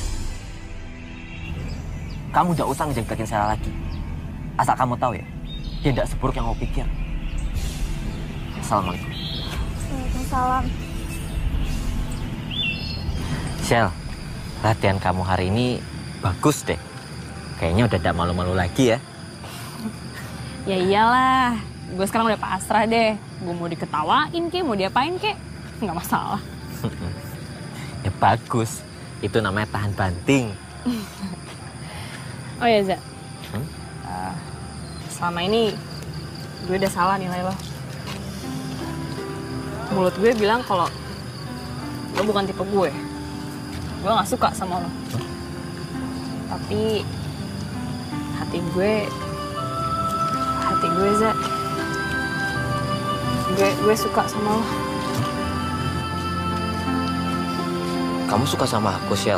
Kamu gak usah ngejek-jekin Sela lagi. Asal kamu tahu ya, dia tidak seburuk yang kamu pikir. Assalamualaikum. Waalaikumsalam. Sel, latihan kamu hari ini bagus deh. Kayaknya udah tidak malu-malu lagi ya. Ya iyalah, gue sekarang udah pasrah deh. Gue mau diketawain kek, mau diapain kek, nggak masalah. Ya bagus, itu namanya tahan banting. Oh ya Za, Hmm? uh, selama ini gue udah salah nilai lo. Mulut gue bilang kalau lo bukan tipe gue. Gue nggak suka sama lo. Tapi hati gue, hati gue Za, gue gue suka sama lo. Kamu suka sama aku, Sel?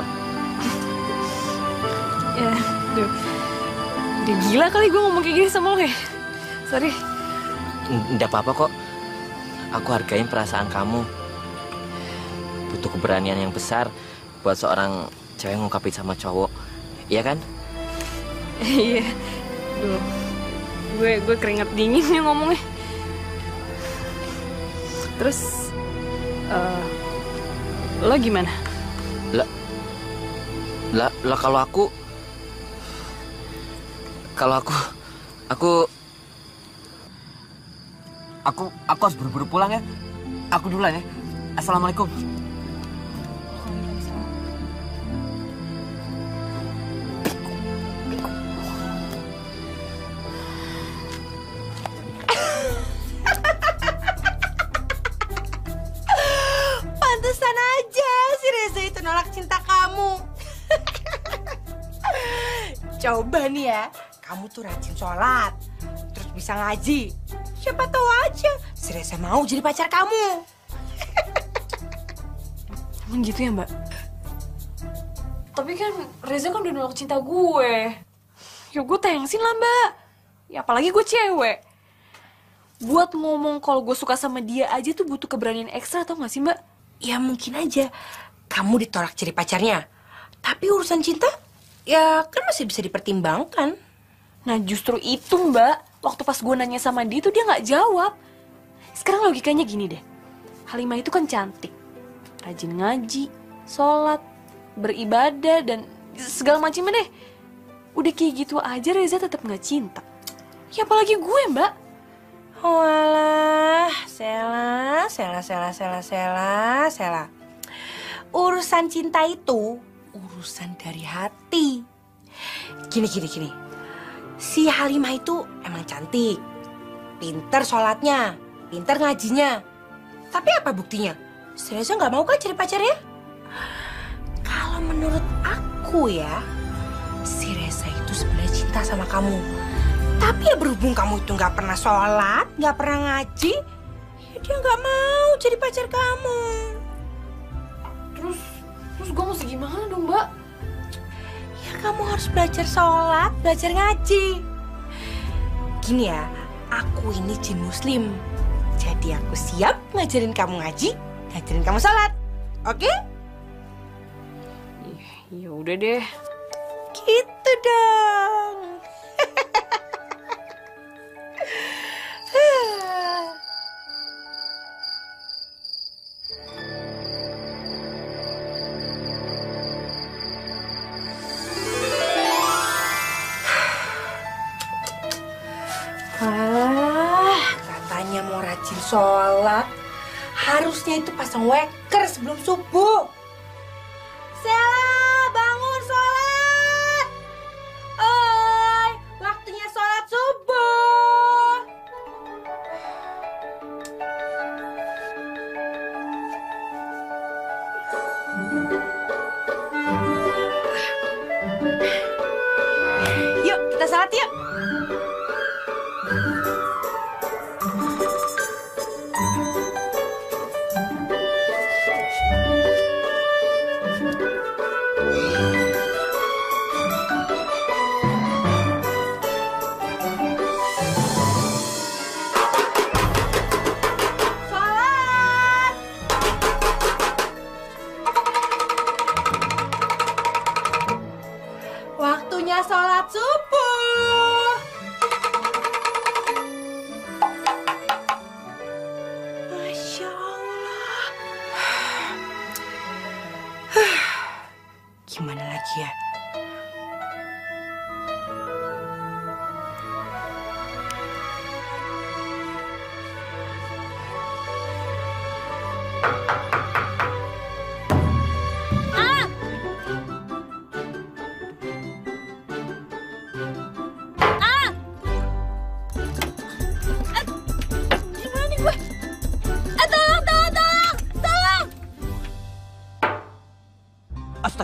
Ya, duh, udah gila kali gue ngomong kayak gini sama lo ya. Sorry. Nggak apa-apa kok. Aku hargain perasaan kamu. Butuh keberanian yang besar buat seorang cewek ngungkapin sama cowok. Iya kan? Iya. Duh, gue gue keringet dingin nih ngomongnya. Terus, uh, lo gimana? Lah, lah, lah kalau aku, kalau aku, aku, Aku aku harus buru-buru pulang ya. Aku duluan ya. Assalamualaikum. Pantesan aja si Reza itu nolak cinta kamu. Coba nih ya, kamu tuh rajin sholat, terus bisa ngaji. Siapa tahu aja si Reza mau jadi pacar kamu. Emang gitu ya Mbak? Tapi kan Reza kan udah nolak cinta gue. Ya gue thanksin lah Mbak. Ya apalagi gue cewek. Buat ngomong kalau gue suka sama dia aja tuh butuh keberanian ekstra, tau gak sih Mbak? Ya mungkin aja kamu ditolak jadi pacarnya. Tapi urusan cinta, ya kan masih bisa dipertimbangkan. Nah justru itu Mbak. Waktu pas gue nanya sama dia tuh dia gak jawab. Sekarang logikanya gini deh. Halimah itu kan cantik. Rajin ngaji, sholat, beribadah, dan segala macamnya deh. Udah kayak gitu aja Reza tetap gak cinta. Ya apalagi gue Mbak. Walah, Sela, Sela, Sela, Sela, Sela, Sela. Urusan cinta itu urusan dari hati. Gini, gini, gini. Si Halimah itu emang cantik, pinter sholatnya, pinter ngajinya. Tapi apa buktinya? Si Reza nggak mau kan jadi pacarnya? Kalau menurut aku ya, si Reza itu sebenarnya cinta sama kamu. Tapi ya berhubung kamu itu nggak pernah sholat, nggak pernah ngaji, ya dia nggak mau jadi pacar kamu. Terus, terus gue mesti gimana dong Mbak? Ya kamu harus belajar sholat, belajar ngaji. Gini ya, aku ini jin muslim. Jadi aku siap ngajarin kamu ngaji, ngajarin kamu sholat. Oke? Ya udah deh. Gitu dong. Wah, katanya mau rajin sholat. Harusnya itu pasang weker sebelum subuh. Sela, bangun sholat. Oi, waktunya sholat subuh. Yuk, kita sholat yuk.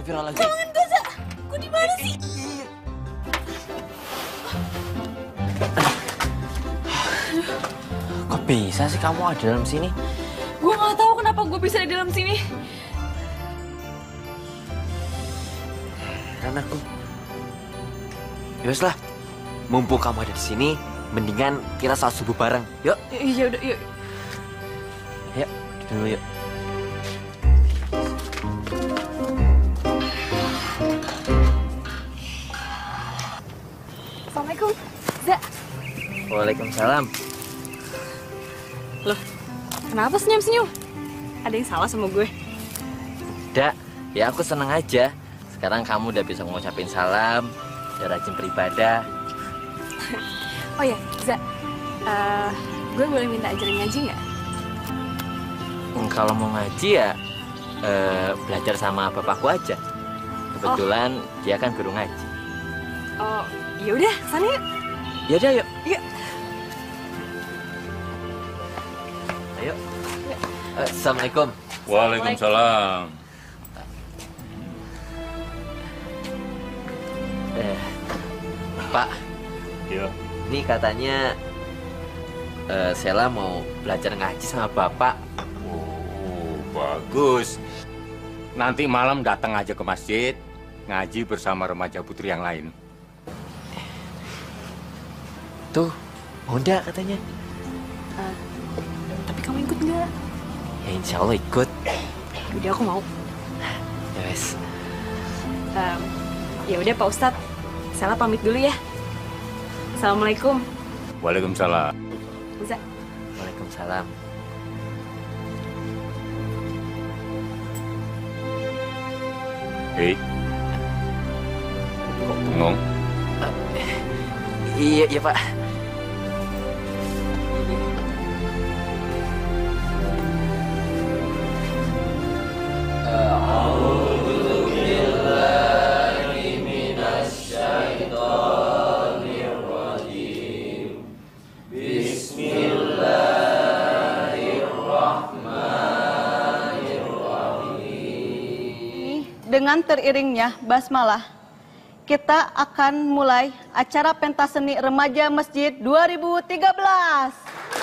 Astagfirullahaladzim. Tangan gue, Za. Gue di mana sih? Kok bisa sih kamu ada dalam sini? Gue nggak tahu kenapa gue bisa di dalam sini. Heran aku. Yowes lah, mumpung kamu ada di sini, mendingan kita salat subuh bareng. Yuk. Iya udah, yuk. Yuk, dulu yuk. Assalamualaikum, Za. Waalaikumsalam. Loh, kenapa senyum-senyum? Ada yang salah sama gue? Dak, ya aku seneng aja. Sekarang kamu udah bisa ngucapin salam, udah rajin beribadah. Oh ya, Za, uh, gue boleh minta ajarin ngaji nggak? Hmm, kalau mau ngaji ya eh, belajar sama bapakku aja. Kebetulan oh. dia kan guru ngaji. Oh, yaudah, sana yuk. Yaudah, yuk. Yuk. Ayo. Eh, Assalamualaikum. Waalaikumsalam. Eh, Pak. Iya. Ini katanya eh, Sela mau belajar ngaji sama Bapak. Oh, bagus. Nanti malam datang aja ke masjid, ngaji bersama remaja putri yang lain. Tuh, mau enggak katanya? Uh, tapi kamu ikut nggak? Ya insya Allah ikut. Udah aku mau. Ya wes. Um, ya udah Pak Ustadz, Sela pamit dulu ya. Assalamualaikum. Waalaikumsalam. Za. Waalaikumsalam. Hei. Kok bengong? Uh, iya, iya Pak. Dengan teriringnya basmalah, kita akan mulai acara pentas seni remaja masjid dua ribu tiga belas.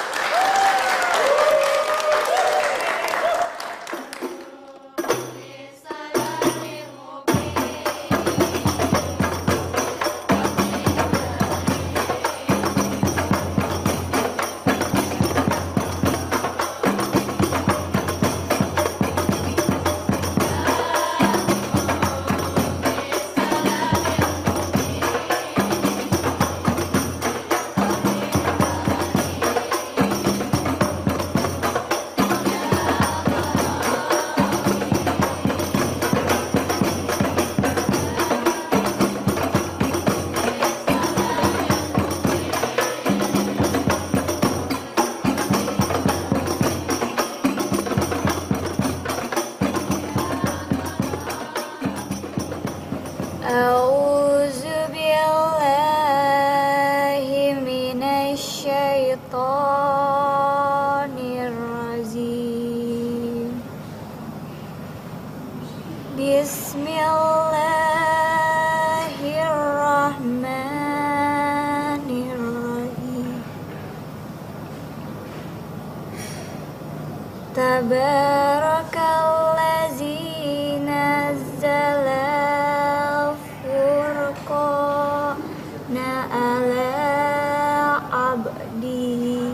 Tabarakalladzi nazzala al-furqana ala abdihi.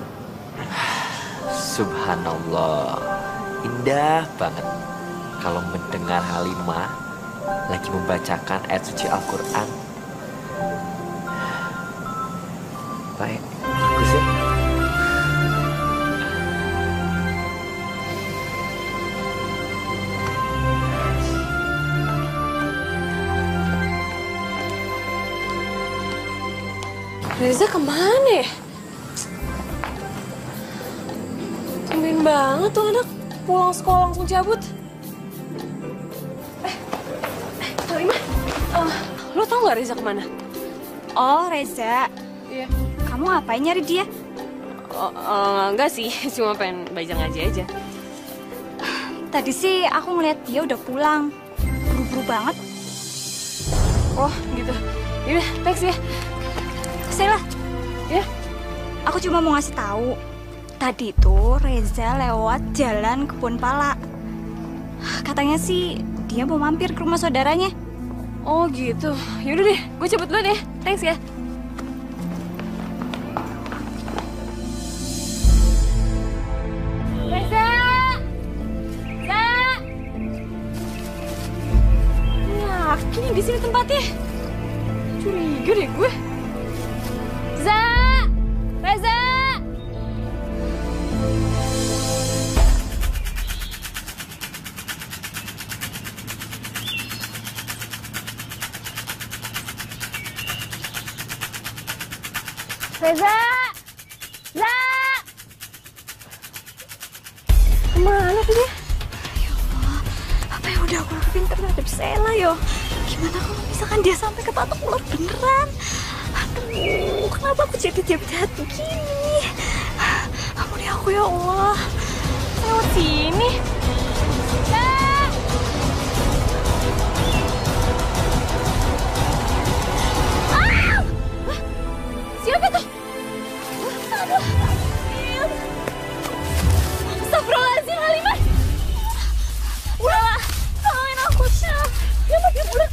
Subhanallah, indah banget kalau mendengar Halimah lagi membacakan ayat suci Al-Quran. Baik, bagus ya. Reza kemana ya? Tumben banget tuh anak pulang sekolah langsung cabut. Eh, eh Halimah, uh, lo tau gak Reza kemana? Oh, Reza. Iya. Kamu ngapain nyari dia? Oh, uh, enggak sih, cuma pengen belajar ngaji aja. Tadi sih aku ngeliat dia udah pulang. Buru buru-buru banget. Oh gitu. Yaudah, thanks ya. Sela, ya. Aku cuma mau ngasih tahu. Tadi tuh Reza lewat jalan kebun pala. Katanya sih dia mau mampir ke rumah saudaranya. Oh gitu. Yaudah deh, gue cabut dulu deh. Thanks ya. Reza! Reza! Yakin di sini tempatnya? Curiga deh gue. Reza! Reza! Reza! Reza! Kemana tuh dia? Ya Allah, apa yang udah aku lakuin terhadap Sela yo? Gimana kalau misalkan dia sampai kepatok ular beneran? Aduh, kenapa aku jadi jahat begini? Ampuni aku ya Allah. Lewat sini. Ah! Ah! Siapa tuh? Aduh. Astagfirullahaladzim, Halimah. Udahlah, tolongin aku, Syah. Ya pakai budak.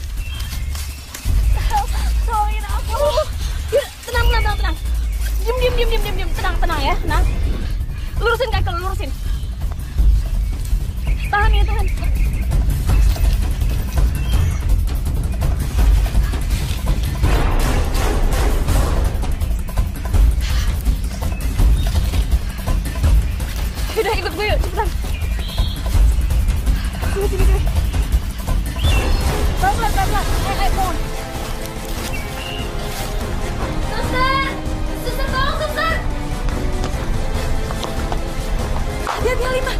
Tolongin aku. Yuk, tenang, tenang, tenang, tenang. Diam, diam, diam, diam, diam, diam. Tenang, tenang ya, tenang. Lurusin kaki, lurusin. Tahan ya, tahan. Udah ikut gue yuk, cepetan. Sini, sini, sini. Pelan, pelan, pelan, pelan. Eh, eh, mohon. Suster! Suster, tolong, suster! Hati-hati, Halimah.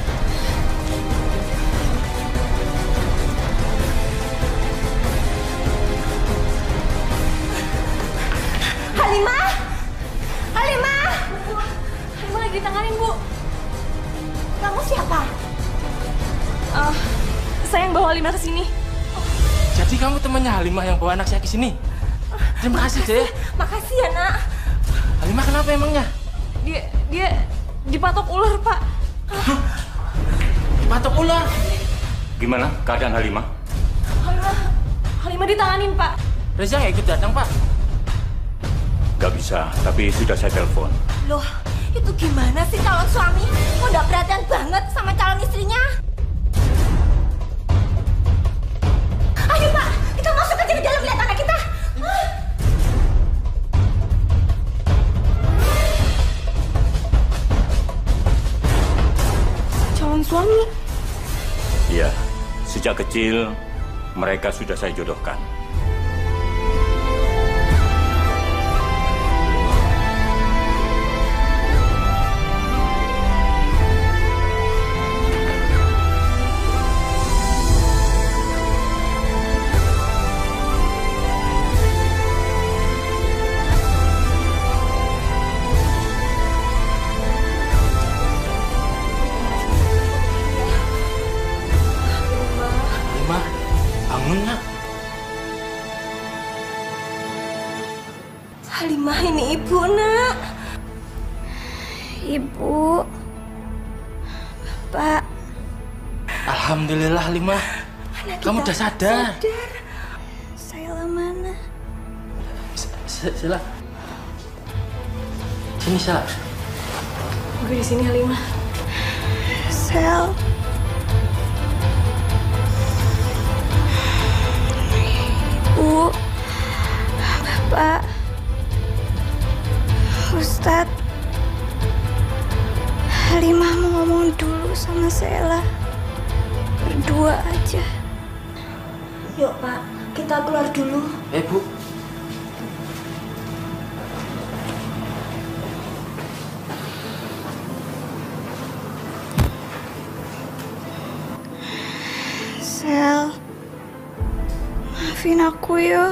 Halimah! Halimah! Halimah lagi ditanganin, Bu. Kamu siapa? Uh, saya yang bawa Halimah ke sini. Jadi kamu temannya Halimah yang bawa anak saya ke sini? Terima kasih, Deh. Makasih ya, Nak. Halimah kenapa emangnya? Dia dia dipatok ular, Pak. Dipatok ular? Gimana keadaan Halimah? Halimah, Halimah ditanganin, Pak. Reza nggak ikut datang, Pak? Gak bisa, tapi sudah saya telepon. Loh, itu gimana sih calon suami? Kok nggak perhatian banget sama calon istrinya? Ayo Pak, kita masuk aja ke dalam lihat anak kita. Calon suami? Iya, sejak kecil mereka sudah saya jodohkan. Halimah, ini ibu, Nak. Ibu. Bapak. Alhamdulillah, Halimah. Kamu udah sadar. Sadar. Sela mana? Sela. Sini, Sela. Gue di sini, Halimah. Sel. Ibu. Bapak. Ustadz, Halimah mau ngomong dulu sama Sela. Berdua aja. Yuk Pak, kita keluar dulu. Eh Bu. Sel, maafin aku ya.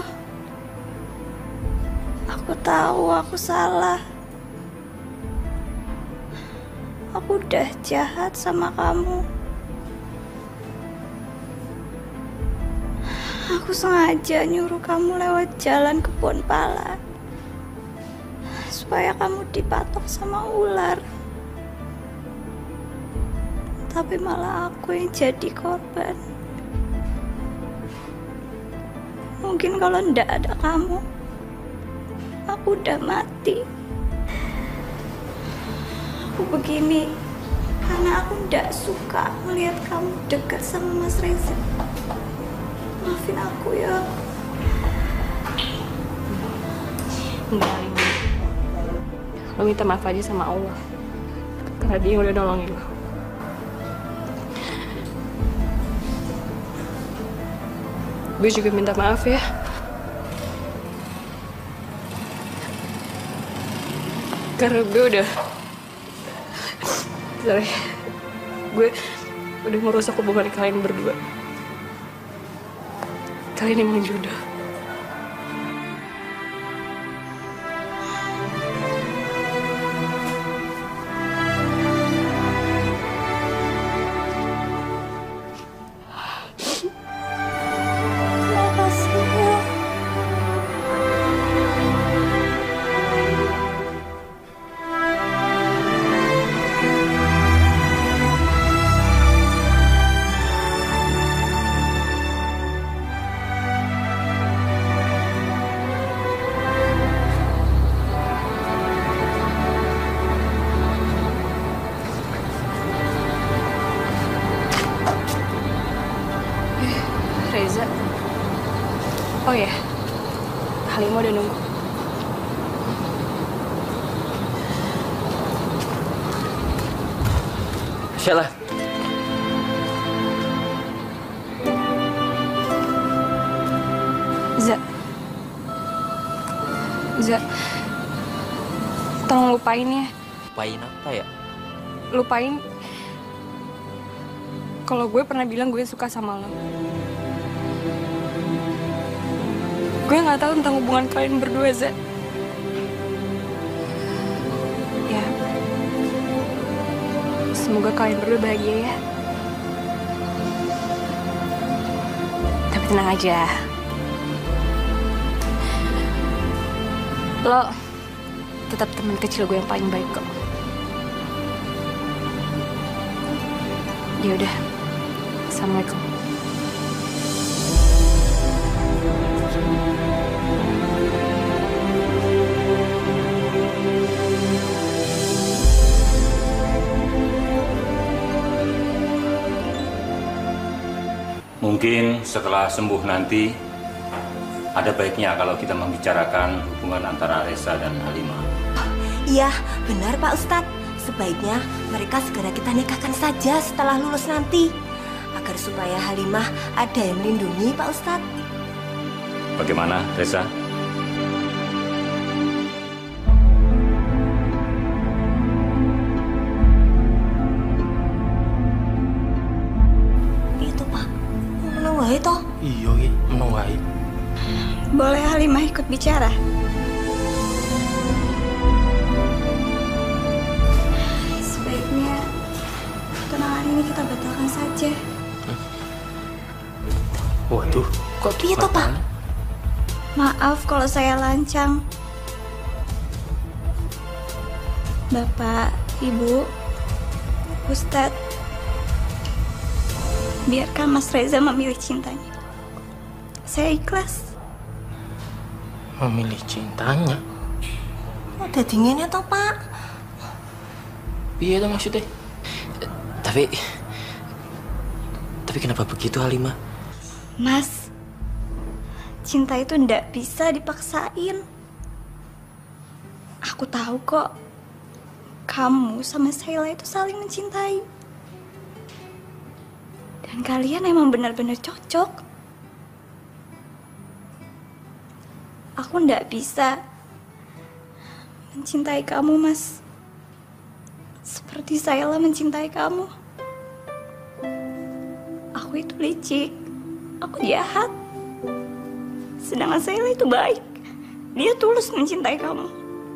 Aku tahu aku salah. Aku udah jahat sama kamu. Aku sengaja nyuruh kamu lewat jalan kebun pala supaya kamu dipatok sama ular. Tapi malah aku yang jadi korban. Mungkin kalau ndak ada kamu, aku udah mati. Aku begini karena aku ndak suka melihat kamu dekat sama Mas Reza. Maafin aku ya. Enggak, Lima. Lo minta maaf aja sama Allah. Karena dia yang udah nolongin lo. Gue juga minta maaf ya. Karena gue udah... Sorry. Gue udah merusak hubungan kalian berdua. Kalian emang jodoh. Reza. Oh ya, Halimah udah nunggu. Syahlah. Za. Za. Tolong lupain ya. Lupain apa ya? Lupain kalau gue pernah bilang gue suka sama lo. Gue nggak tahu tentang hubungan kalian berdua, Za. Ya, semoga kalian berdua bahagia ya. Tapi tenang aja. Lo tetap teman kecil gue yang paling baik kok. Ya udah. Assalamualaikum. Mungkin setelah sembuh nanti, ada baiknya kalau kita membicarakan hubungan antara Reza dan Halimah. Iya, benar Pak Ustadz. Sebaiknya mereka segera kita nikahkan saja setelah lulus nanti. Agar supaya Halimah ada yang melindungi Pak Ustadz. Bagaimana, Reza? Itu Pak, menang wae toh. Iya, iya, menang wae. Boleh Halimah ikut bicara? Sebaiknya tunangan ini kita batalkan saja. Waduh, kok Iya toh Pak. Maaf kalau saya lancang. Bapak, Ibu, Ustadz, biarkan Mas Reza memilih cintanya. Saya ikhlas. Memilih cintanya? Udah dinginnya toh Pak. Iya tuh maksudnya. Tapi, tapi kenapa begitu Halimah? Mas, cinta itu ndak bisa dipaksain. Aku tahu kok, kamu sama Sheila itu saling mencintai. Dan kalian emang benar-benar cocok. Aku ndak bisa mencintai kamu, Mas. Seperti Sheila mencintai kamu. Aku itu licik. Aku jahat. Sedangkan Sheila itu baik. Dia tulus mencintai kamu.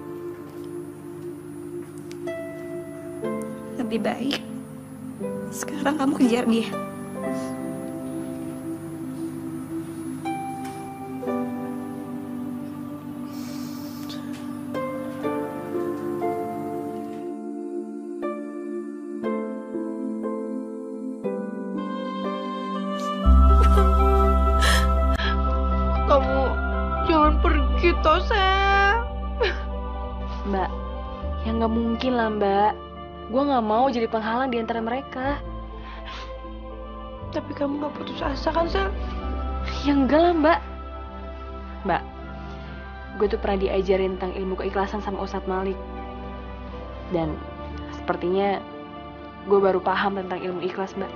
Lebih baik sekarang kamu kejar dia. Mbak. Ya nggak mungkin lah, Mbak. Gue nggak mau jadi penghalang di antara mereka. Tapi kamu nggak putus asa kan, Sel? Ya enggak lah, Mbak. Mbak, gue tuh pernah diajarin tentang ilmu keikhlasan sama Ustadz Malik. Dan sepertinya gue baru paham tentang ilmu ikhlas, Mbak.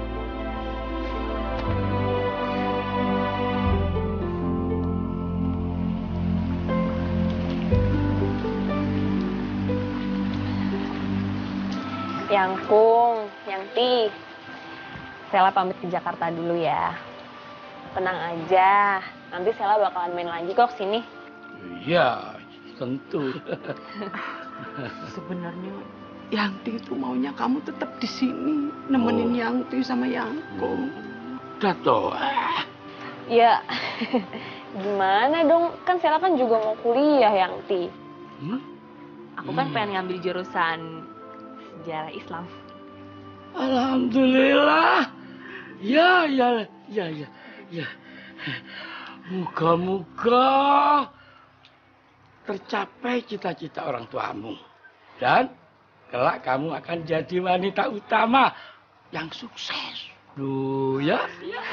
Yangkung, Yangti, Sela pamit ke Jakarta dulu ya. Tenang aja, nanti Sela bakalan main lagi kok kesini. Iya, tentu. Sebenarnya Yangti itu maunya kamu tetap di sini nemenin Oh. Yangti sama Yangkung. Udah toh. Ya, gimana dong? Kan Sela kan juga mau kuliah, Yangti. Hmm? Aku kan pengen ngambil jurusan sejarah Islam. Alhamdulillah. Ya, ya, ya, ya, ya. Moga-moga tercapai cita-cita orang tuamu. Dan kelak kamu akan jadi wanita utama yang sukses. Duh, ya.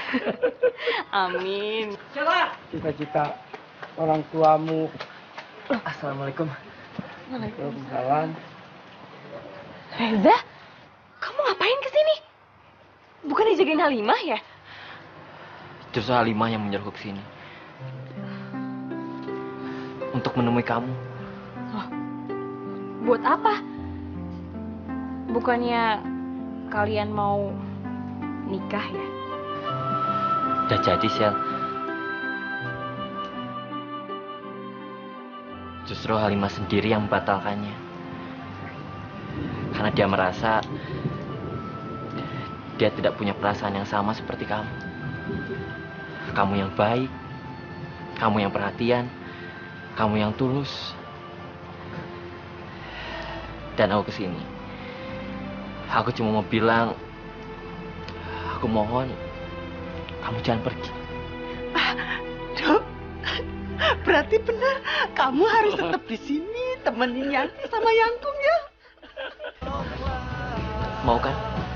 Amin. Cita-cita orang tuamu. Assalamualaikum. Waalaikumsalam. Reza, kamu ngapain kesini? Bukannya jagain Halimah ya? Justru Halimah yang menyuruhku ke sini. Untuk menemui kamu. Loh, buat apa? Bukannya kalian mau nikah ya? Udah jadi, Sel. Justru Halimah sendiri yang membatalkannya. Karena dia merasa dia tidak punya perasaan yang sama seperti kamu. Kamu yang baik, kamu yang perhatian, kamu yang tulus. Dan aku kesini. Aku cuma mau bilang, aku mohon kamu jangan pergi. Dok, berarti benar kamu harus tetap di sini temenin Yangti sama Yangkung ya. Mau kan?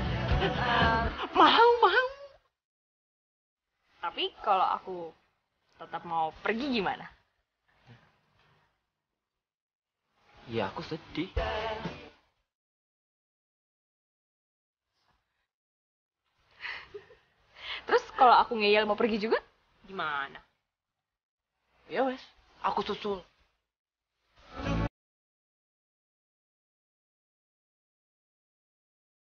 Mau, mau. Tapi kalau aku tetap mau pergi gimana? Ya aku sedih. Terus kalau aku ngeyel mau pergi juga, gimana? Ya wes, aku susul.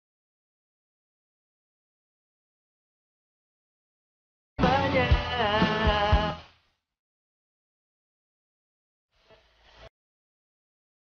Banyak